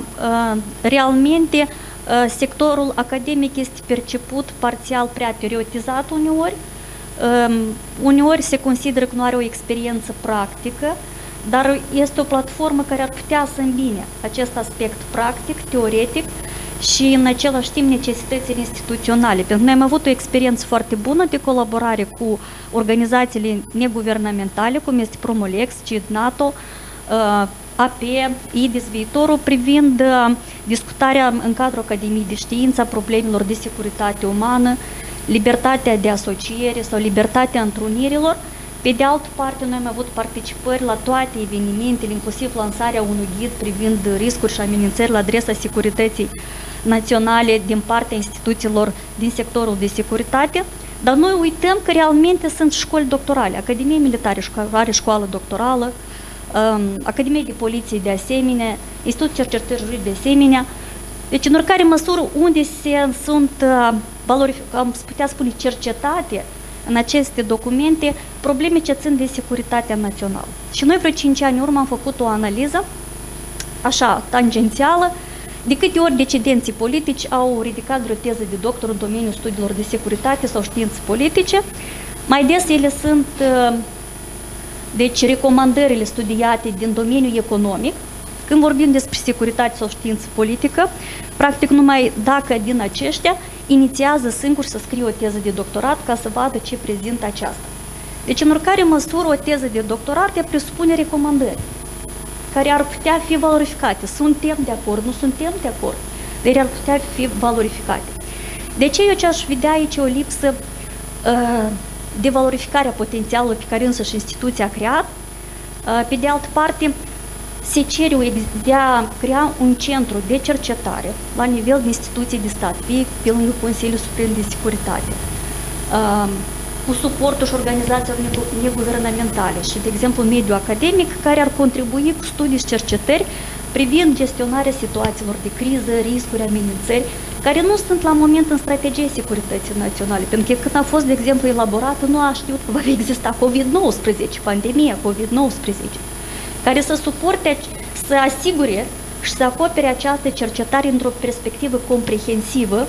realmente sectorul academic este perceput parțial prea teoretizat uneori, uneori se consideră că nu are o experiență practică, dar este o platformă care ar putea să îmbine acest aspect practic, teoretic și în același timp necesitățile instituționale. Pentru că noi am avut o experiență foarte bună de colaborare cu organizațiile neguvernamentale, cum este Promolex, CID, NATO, AP, IDIS, viitorul, privind discutarea în cadrul Academiei de Știință a problemelor de securitate umană, libertatea de asociere sau libertatea întrunirilor. Pe de altă parte, noi am avut participări la toate evenimentele, inclusiv lansarea unui ghid privind riscuri și amenințări la adresa securității naționale din partea instituțiilor din sectorul de securitate, dar noi uităm că realmente sunt școli doctorale. Academia Militară are școală doctorală, Academia de Poliție de asemenea, Institutul Cercetări Juridice de asemenea. Deci, în oricare măsură unde sunt am putea spune, cercetate în aceste documente probleme ce țin de securitatea națională. Și noi vreo 5 ani în urmă am făcut o analiză, așa, tangențială, de câte ori decidenții politici au ridicat vreo teză de doctor în domeniul studiilor de securitate sau științe politice. Mai des ele sunt, deci, recomandările studiate din domeniul economic. Când vorbim despre securitate sau știință politică, practic numai dacă din aceștia inițiază singur să scrie o teză de doctorat ca să vadă ce prezintă aceasta. Deci, în oricare măsură, o teză de doctorat presupune recomandări care ar putea fi valorificate. Suntem de acord, nu suntem de acord, dar ar putea fi valorificate. De ce eu ce aș vedea aici o lipsă de valorificare a potențialului pe care însăși instituția a creat? Pe de altă parte, se cere de a crea un centru de cercetare la nivel de instituții de stat, fie pe lângă Consiliul Suprem de Securitate, cu suportul și organizațiilor neguvernamentale și, de exemplu, mediul academic, care ar contribui cu studii și cercetări privind gestionarea situațiilor de criză, riscuri, amenințări, care nu sunt la moment în strategia securității naționale. Pentru că când a fost, de exemplu, elaborată, nu a știut că va exista COVID-19, pandemia COVID-19, care să suporte, să asigure și să acopere această cercetare într-o perspectivă comprehensivă,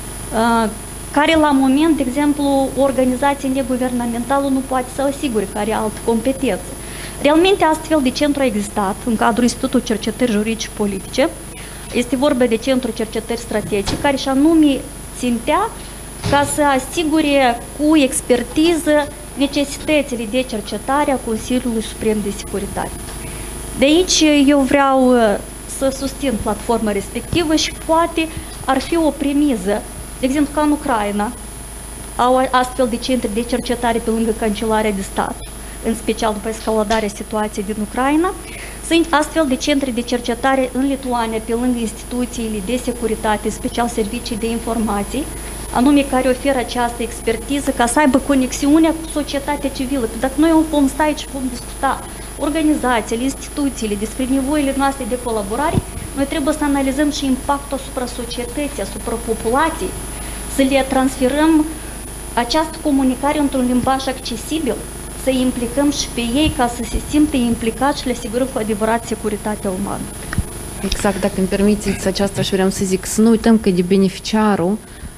care la moment, de exemplu, o organizație neguvernamentală nu poate să asigure, care are altă competență. Realmente astfel de centru a existat în cadrul Institutului Cercetări Juridice Politice. Este vorba de Centrul Cercetări Strategice, care și anume țintea ca să asigure cu expertiză necesitățile de cercetare a Consiliului Suprem de Securitate. De aici eu vreau să susțin platforma respectivă și poate ar fi o premiză, de exemplu ca în Ucraina, au astfel de centri de cercetare pe lângă Cancelarea de Stat, în special după escaladarea situației din Ucraina. Sunt astfel de centre de cercetare în Lituania, pe lângă instituțiile de securitate, special servicii de informații, anume care oferă această expertiză ca să aibă conexiunea cu societatea civilă. Dacă noi vom sta aici și vom discuta organizațiile, instituțiile, despre nevoile noastre de colaborare, noi trebuie să analizăm și impactul asupra societății, asupra populației, să le transferăm această comunicare într-un limbaj accesibil, să implicăm și pe ei ca să se simtă implicați și le asigurăm cu adevărat securitatea umană. Exact, dacă îmi permiteți aceasta, și vreau să zic, să nu uităm că de beneficiarul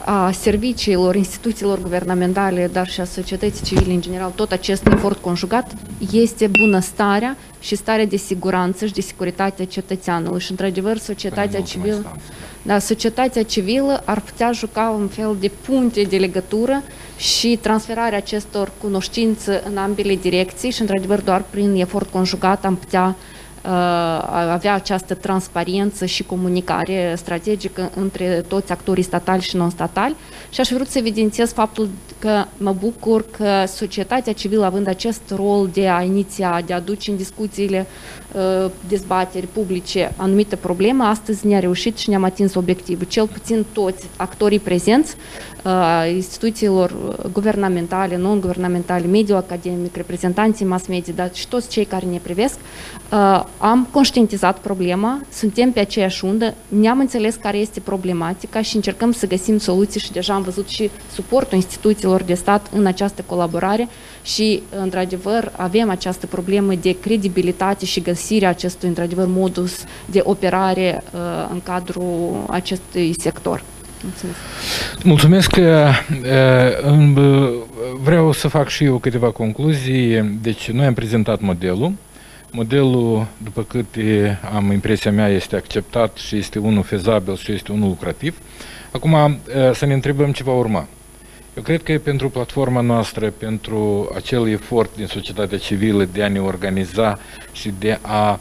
a serviciilor, instituțiilor guvernamentale, dar și a societății civile în general, tot acest efort conjugat este bunăstarea și starea de siguranță și de securitate a cetățeanului. Și, într-adevăr, societatea civilă ar putea juca un fel de punte de legătură și transferarea acestor cunoștințe în ambele direcții și, într-adevăr, doar prin efort conjugat am putea avea această transparență și comunicare strategică între toți actorii statali și non-statali. Și aș vrea să evidențiez faptul că mă bucur că societatea civilă, având acest rol de a iniția, de a aduce în discuțiile, dezbateri publice anumite probleme, astăzi ne-a reușit și ne-am atins obiectivul. Cel puțin toți actorii prezenți, instituțiilor guvernamentale, non-guvernamentale, mediul academic, reprezentanții mass media, dar și toți cei care ne privesc, am conștientizat problema, suntem pe aceeași undă, ne-am înțeles care este problematica și încercăm să găsim soluții și deja am văzut și suportul instituțiilor de stat în această colaborare și, într-adevăr, avem această problemă de credibilitate și găsirea acestui, într-adevăr, modus de operare în cadrul acestui sector. Mulțumesc. Mulțumesc. Vreau să fac și eu câteva concluzii. Deci, noi am prezentat modelul. Modelul, după câte am impresia mea, este acceptat și este unul fezabil și este unul lucrativ. Acum să ne întrebăm ce va urma. Eu cred că pentru platforma noastră, pentru acel efort din societatea civilă de a ne organiza și de a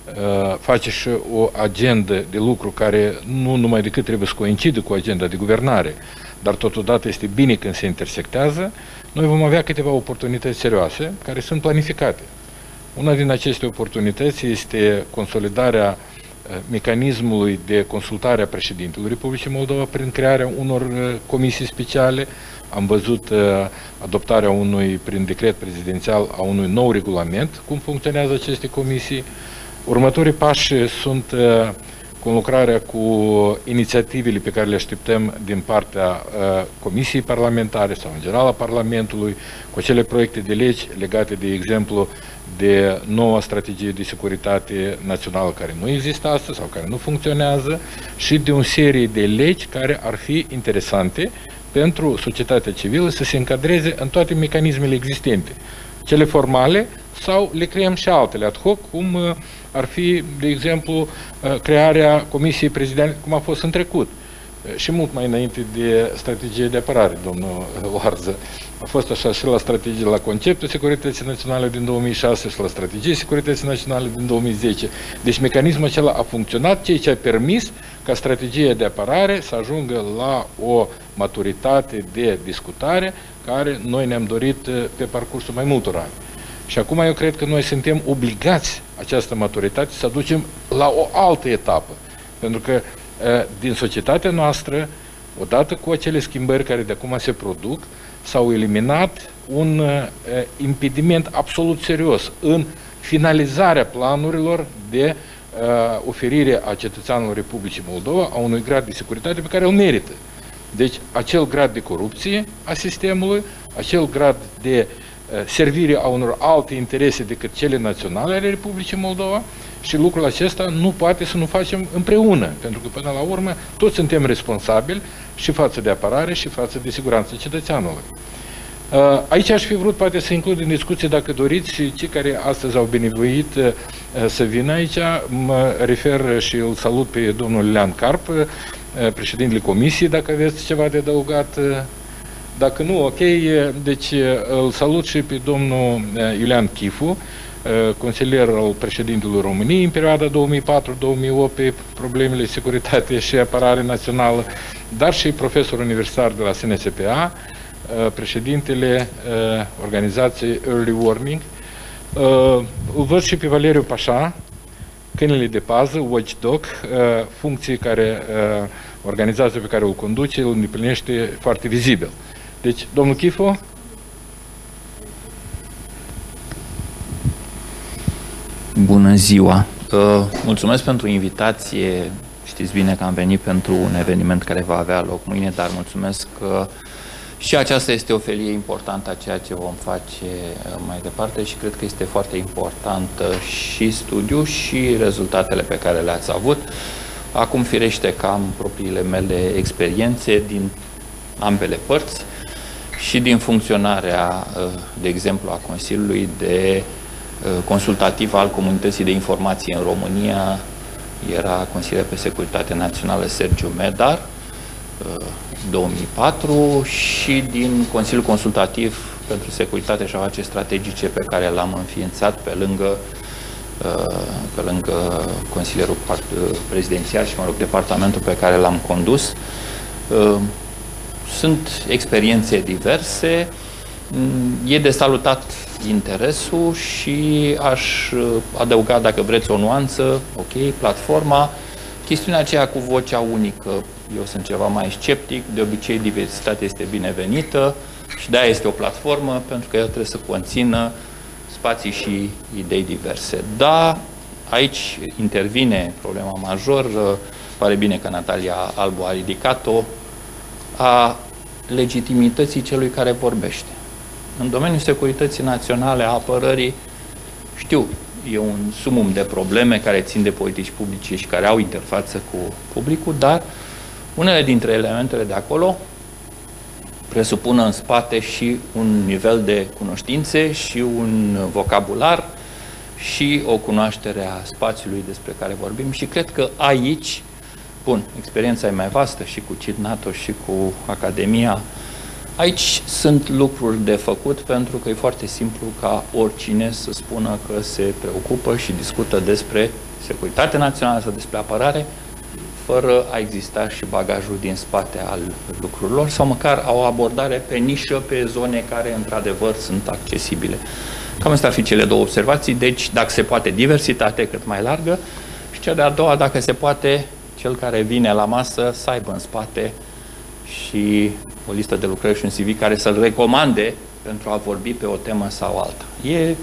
face și o agendă de lucru care nu numai decât trebuie să coincidă cu agenda de guvernare, dar totodată este bine când se intersectează, noi vom avea câteva oportunități serioase care sunt planificate. Una din aceste oportunități este consolidarea mecanismului de consultare a președintelui Republicii Moldova prin crearea unor comisii speciale. Am văzut adoptarea prin decret prezidențial a unui nou regulament, cum funcționează aceste comisii. Următorii pași sunt conlucrarea cu inițiativele pe care le așteptăm din partea Comisiei Parlamentare sau în general a Parlamentului, cu acele proiecte de legi legate, de exemplu, de noua strategie de securitate națională care nu există astăzi sau care nu funcționează și de o serie de legi care ar fi interesante pentru societatea civilă să se încadreze în toate mecanismele existente, cele formale sau le creăm și altele ad hoc, cum ar fi, de exemplu, crearea Comisiei Prezidențiale, cum a fost în trecut. Și mult mai înainte de strategie de apărare, domnul Oarză. A fost așa și la strategie, la conceptul securității naționale din 2006 și la strategie securității naționale din 2010. Deci mecanismul acela a funcționat, ceea ce a permis ca strategia de apărare să ajungă la o maturitate de discutare care noi ne-am dorit pe parcursul mai multor ani. Și acum eu cred că noi suntem obligați această maturitate să aducem la o altă etapă. Pentru că din societatea noastră, odată cu acele schimbări care de acum se produc, s-au eliminat un impediment absolut serios în finalizarea planurilor de oferire a cetățeanului Republicii Moldova a unui grad de securitate pe care îl merită. Deci, acel grad de corupție a sistemului, acel grad de servire a unor alte interese decât cele naționale ale Republicii Moldova și lucrul acesta nu poate să nu facem împreună, pentru că până la urmă toți suntem responsabili și față de apărare și față de siguranța cetățeanului. Aici aș fi vrut poate să includ în discuție, dacă doriți, și cei care astăzi au binevoit să vină aici. Mă refer și îl salut pe domnul Iulian Carp, președintele Comisiei, dacă aveți ceva de adăugat. Dacă nu, ok, deci îl salut și pe domnul Iulian Chifu, consilier al președintelui României în perioada 2004-2008 pe problemele securitate și apărare națională, dar și profesor universitar de la SNSPA, președintele organizației Early Warning. Îl văd și pe Valeriu Pașa, câinele de pază, watchdog, funcții care organizația pe care o conduce îl îndeplinește foarte vizibil. Deci, domnul Chifu. Bună ziua! Mulțumesc pentru invitație. Știți bine că am venit pentru un eveniment care va avea loc mâine, dar mulțumesc că și aceasta este o felie importantă a ceea ce vom face mai departe și cred că este foarte important și studiul și rezultatele pe care le-ați avut. Acum, firește că am propriile mele experiențe din ambele părți și din funcționarea, de exemplu, a Consiliului de consultativ al Comunității de Informații în România, era Consiliul pe Securitate Națională Sergiu Medar, 2004, și din Consiliul Consultativ pentru Securitate și Afaceri Strategice pe care l-am înființat pe lângă consilierul prezidențial și, mă rog, departamentul pe care l-am condus. Sunt experiențe diverse, e de salutat interesul și aș adăuga, dacă vreți, o nuanță, ok, platforma, chestiunea aceea cu vocea unică, eu sunt ceva mai sceptic, de obicei diversitatea este binevenită și de-aia este o platformă, pentru că ea trebuie să conțină spații și idei diverse. Da, aici intervine problema majoră, pare bine că Natalia Albu a ridicat-o, a legitimității celui care vorbește. În domeniul securității naționale, a apărării, știu, e un sumum de probleme care țin de politici publice și care au interfață cu publicul, dar unele dintre elementele de acolo presupun în spate și un nivel de cunoștințe și un vocabular și o cunoaștere a spațiului despre care vorbim și cred că aici, bun, experiența e mai vastă și cu CIT NATO și cu Academia, aici sunt lucruri de făcut pentru că e foarte simplu ca oricine să spună că se preocupă și discută despre securitate națională sau despre apărare, fără a exista și bagajul din spate al lucrurilor sau măcar o abordare pe nișă, pe zone care într-adevăr sunt accesibile. Cam astea ar fi cele două observații, deci dacă se poate diversitate cât mai largă și cea de-a doua, dacă se poate, cel care vine la masă să aibă în spate și o listă de lucrări și un CV care să-l recomande pentru a vorbi pe o temă sau alta. E,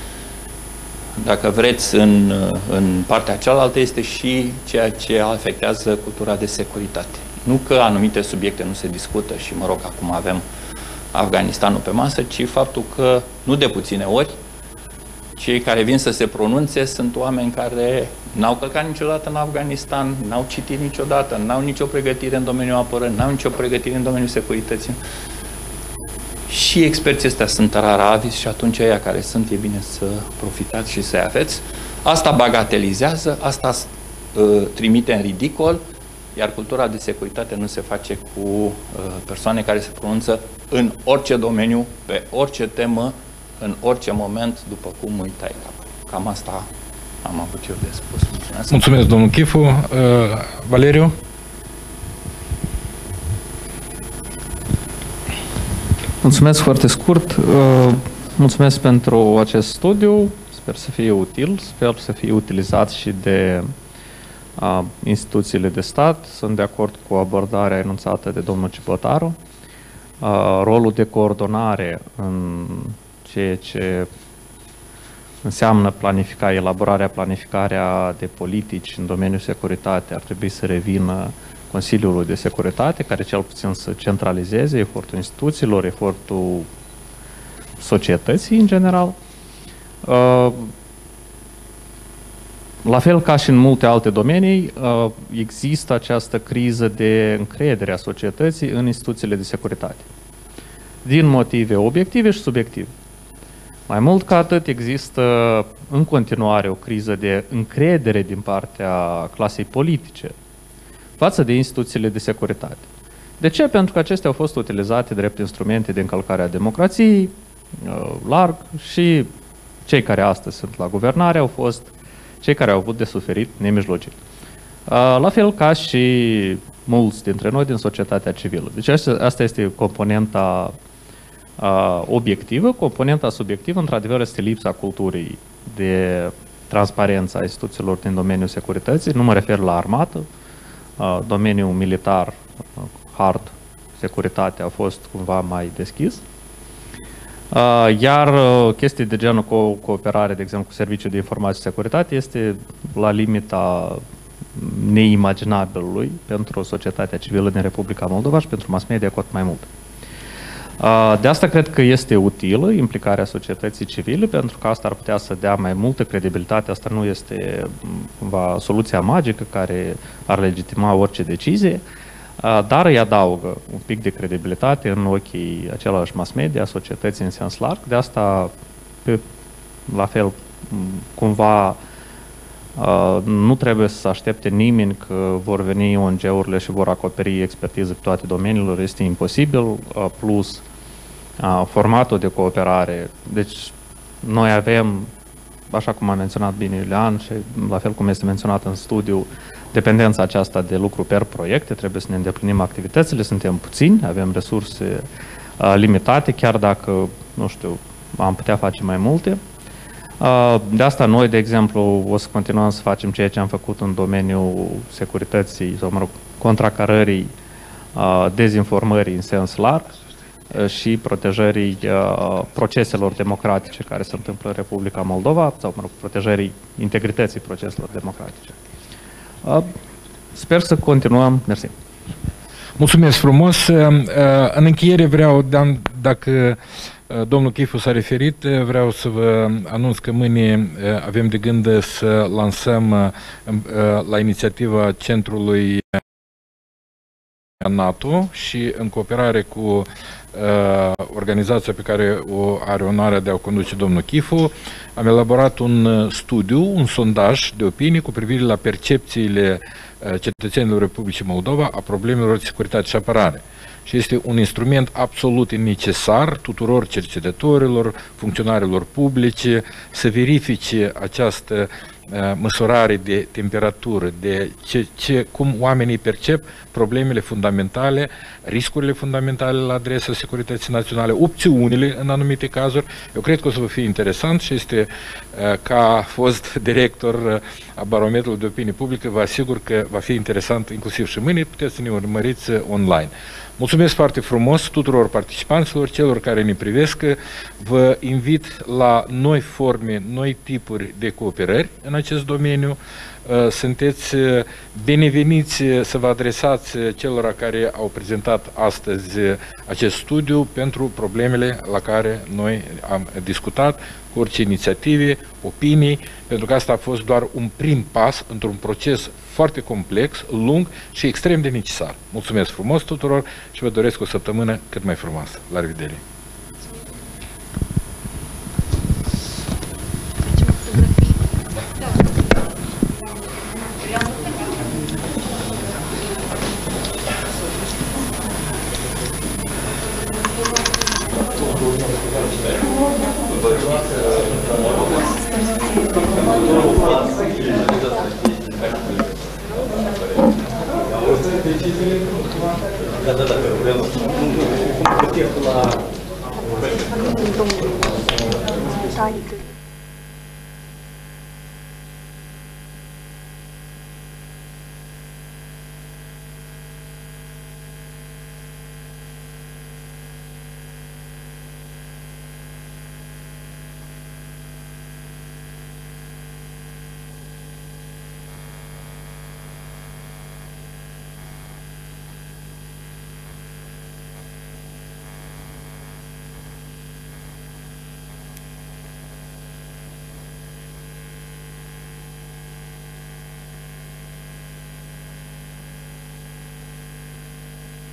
dacă vreți, în partea cealaltă este și ceea ce afectează cultura de securitate. Nu că anumite subiecte nu se discută și, mă rog, acum avem Afganistanul pe masă, ci faptul că, nu de puține ori, cei care vin să se pronunțe sunt oameni care n-au călcat niciodată în Afganistan, n-au citit niciodată, n-au nicio pregătire în domeniul apărării, n-au nicio pregătire în domeniul securității. Și experții ăștia sunt rar avizi și atunci aia care sunt, e bine să profitați și să-i aveți. Asta bagatelizează, asta trimite în ridicol, iar cultura de securitate nu se face cu persoane care se pronunță în orice domeniu, pe orice temă, în orice moment, după cum îi tai capul. Cam asta am avut eu de spus. Mulțumesc. Mulțumesc, domnul Chifu. Valeriu? Mulțumesc foarte scurt. Mulțumesc pentru acest studiu. Sper să fie util, sper să fie utilizat și de instituțiile de stat. Sunt de acord cu abordarea enunțată de domnul Cibotaru. Rolul de coordonare în ceea ce înseamnă planificarea de politici în domeniul securitate ar trebui să revină Consiliului de Securitate, care cel puțin să centralizeze efortul instituțiilor, efortul societății în general. La fel ca și în multe alte domenii, există această criză de încredere a societății în instituțiile de securitate, din motive obiective și subiective. Mai mult ca atât, există în continuare o criză de încredere din partea clasei politice față de instituțiile de securitate. De ce? Pentru că acestea au fost utilizate drept instrumente de încălcare a democrației, larg, și cei care astăzi sunt la guvernare au fost cei care au avut de suferit nemijlocit. La fel ca și mulți dintre noi din societatea civilă. Deci asta este componenta obiectivă. Componenta subiectivă, într-adevăr, este lipsa culturii de transparență a instituțiilor din domeniul securității. Nu mă refer la armată. Domeniul militar, hard, securitate a fost cumva mai deschis. Iar chestii de genul cooperare, de exemplu, cu Serviciul de Informații și Securitate este la limita neimaginabilului pentru societatea civilă din Republica Moldova și pentru mass media cu atât mai mult. De asta cred că este utilă implicarea societății civile, pentru că asta ar putea să dea mai multă credibilitate. Asta nu este cumva soluția magică care ar legitima orice decizie, dar îi adaugă un pic de credibilitate în ochii același mass media, societății în sens larg. De asta, la fel, cumva, nu trebuie să aștepte nimeni că vor veni ONG-urile și vor acoperi expertiză pe toate domeniile, este imposibil, plus formatul de cooperare. Deci, noi avem, așa cum a menționat bine Iulian și la fel cum este menționat în studiu, dependența aceasta de lucru per proiecte, trebuie să ne îndeplinim activitățile, suntem puțini, avem resurse limitate, chiar dacă, nu știu, am putea face mai multe. De asta noi, de exemplu, o să continuăm să facem ceea ce am făcut în domeniul securității, sau, mă rog, contracarării, dezinformării în sens larg și protejării proceselor democratice care se întâmplă în Republica Moldova, sau, mă rog, protejării integrității proceselor democratice. Sper să continuăm. Mersi. Mulțumesc frumos. În încheiere vreau, dacă domnul Chifu s-a referit, vreau să vă anunț că mâine avem de gând să lansăm la inițiativa Centrului NATO și în cooperare cu organizația pe care o are onoarea de a o conduce domnul Chifu, am elaborat un studiu, un sondaj de opinii cu privire la percepțiile cetățenilor Republicii Moldova a problemelor de securitate și apărare. Și este un instrument absolut necesar tuturor cercetătorilor, funcționarilor publice, să verifice această măsurare de temperatură, de cum oamenii percep problemele fundamentale, riscurile fundamentale la adresa securității naționale, opțiunile în anumite cazuri. Eu cred că o să vă fie interesant și este, ca fost director a Barometrului de Opinie Publică, vă asigur că va fi interesant inclusiv și mâine, puteți să ne urmăriți online. Mulțumesc foarte frumos tuturor participanților, celor care ne privesc. Vă invit la noi forme, noi tipuri de cooperări în acest domeniu. Sunteți bineveniți să vă adresați celor care au prezentat astăzi acest studiu pentru problemele la care noi am discutat, cu orice inițiative, opinii, pentru că asta a fost doar un prim pas într-un proces foarte complex, lung și extrem de necesar. Mulțumesc frumos tuturor și vă doresc o săptămână cât mai frumoasă. La revedere!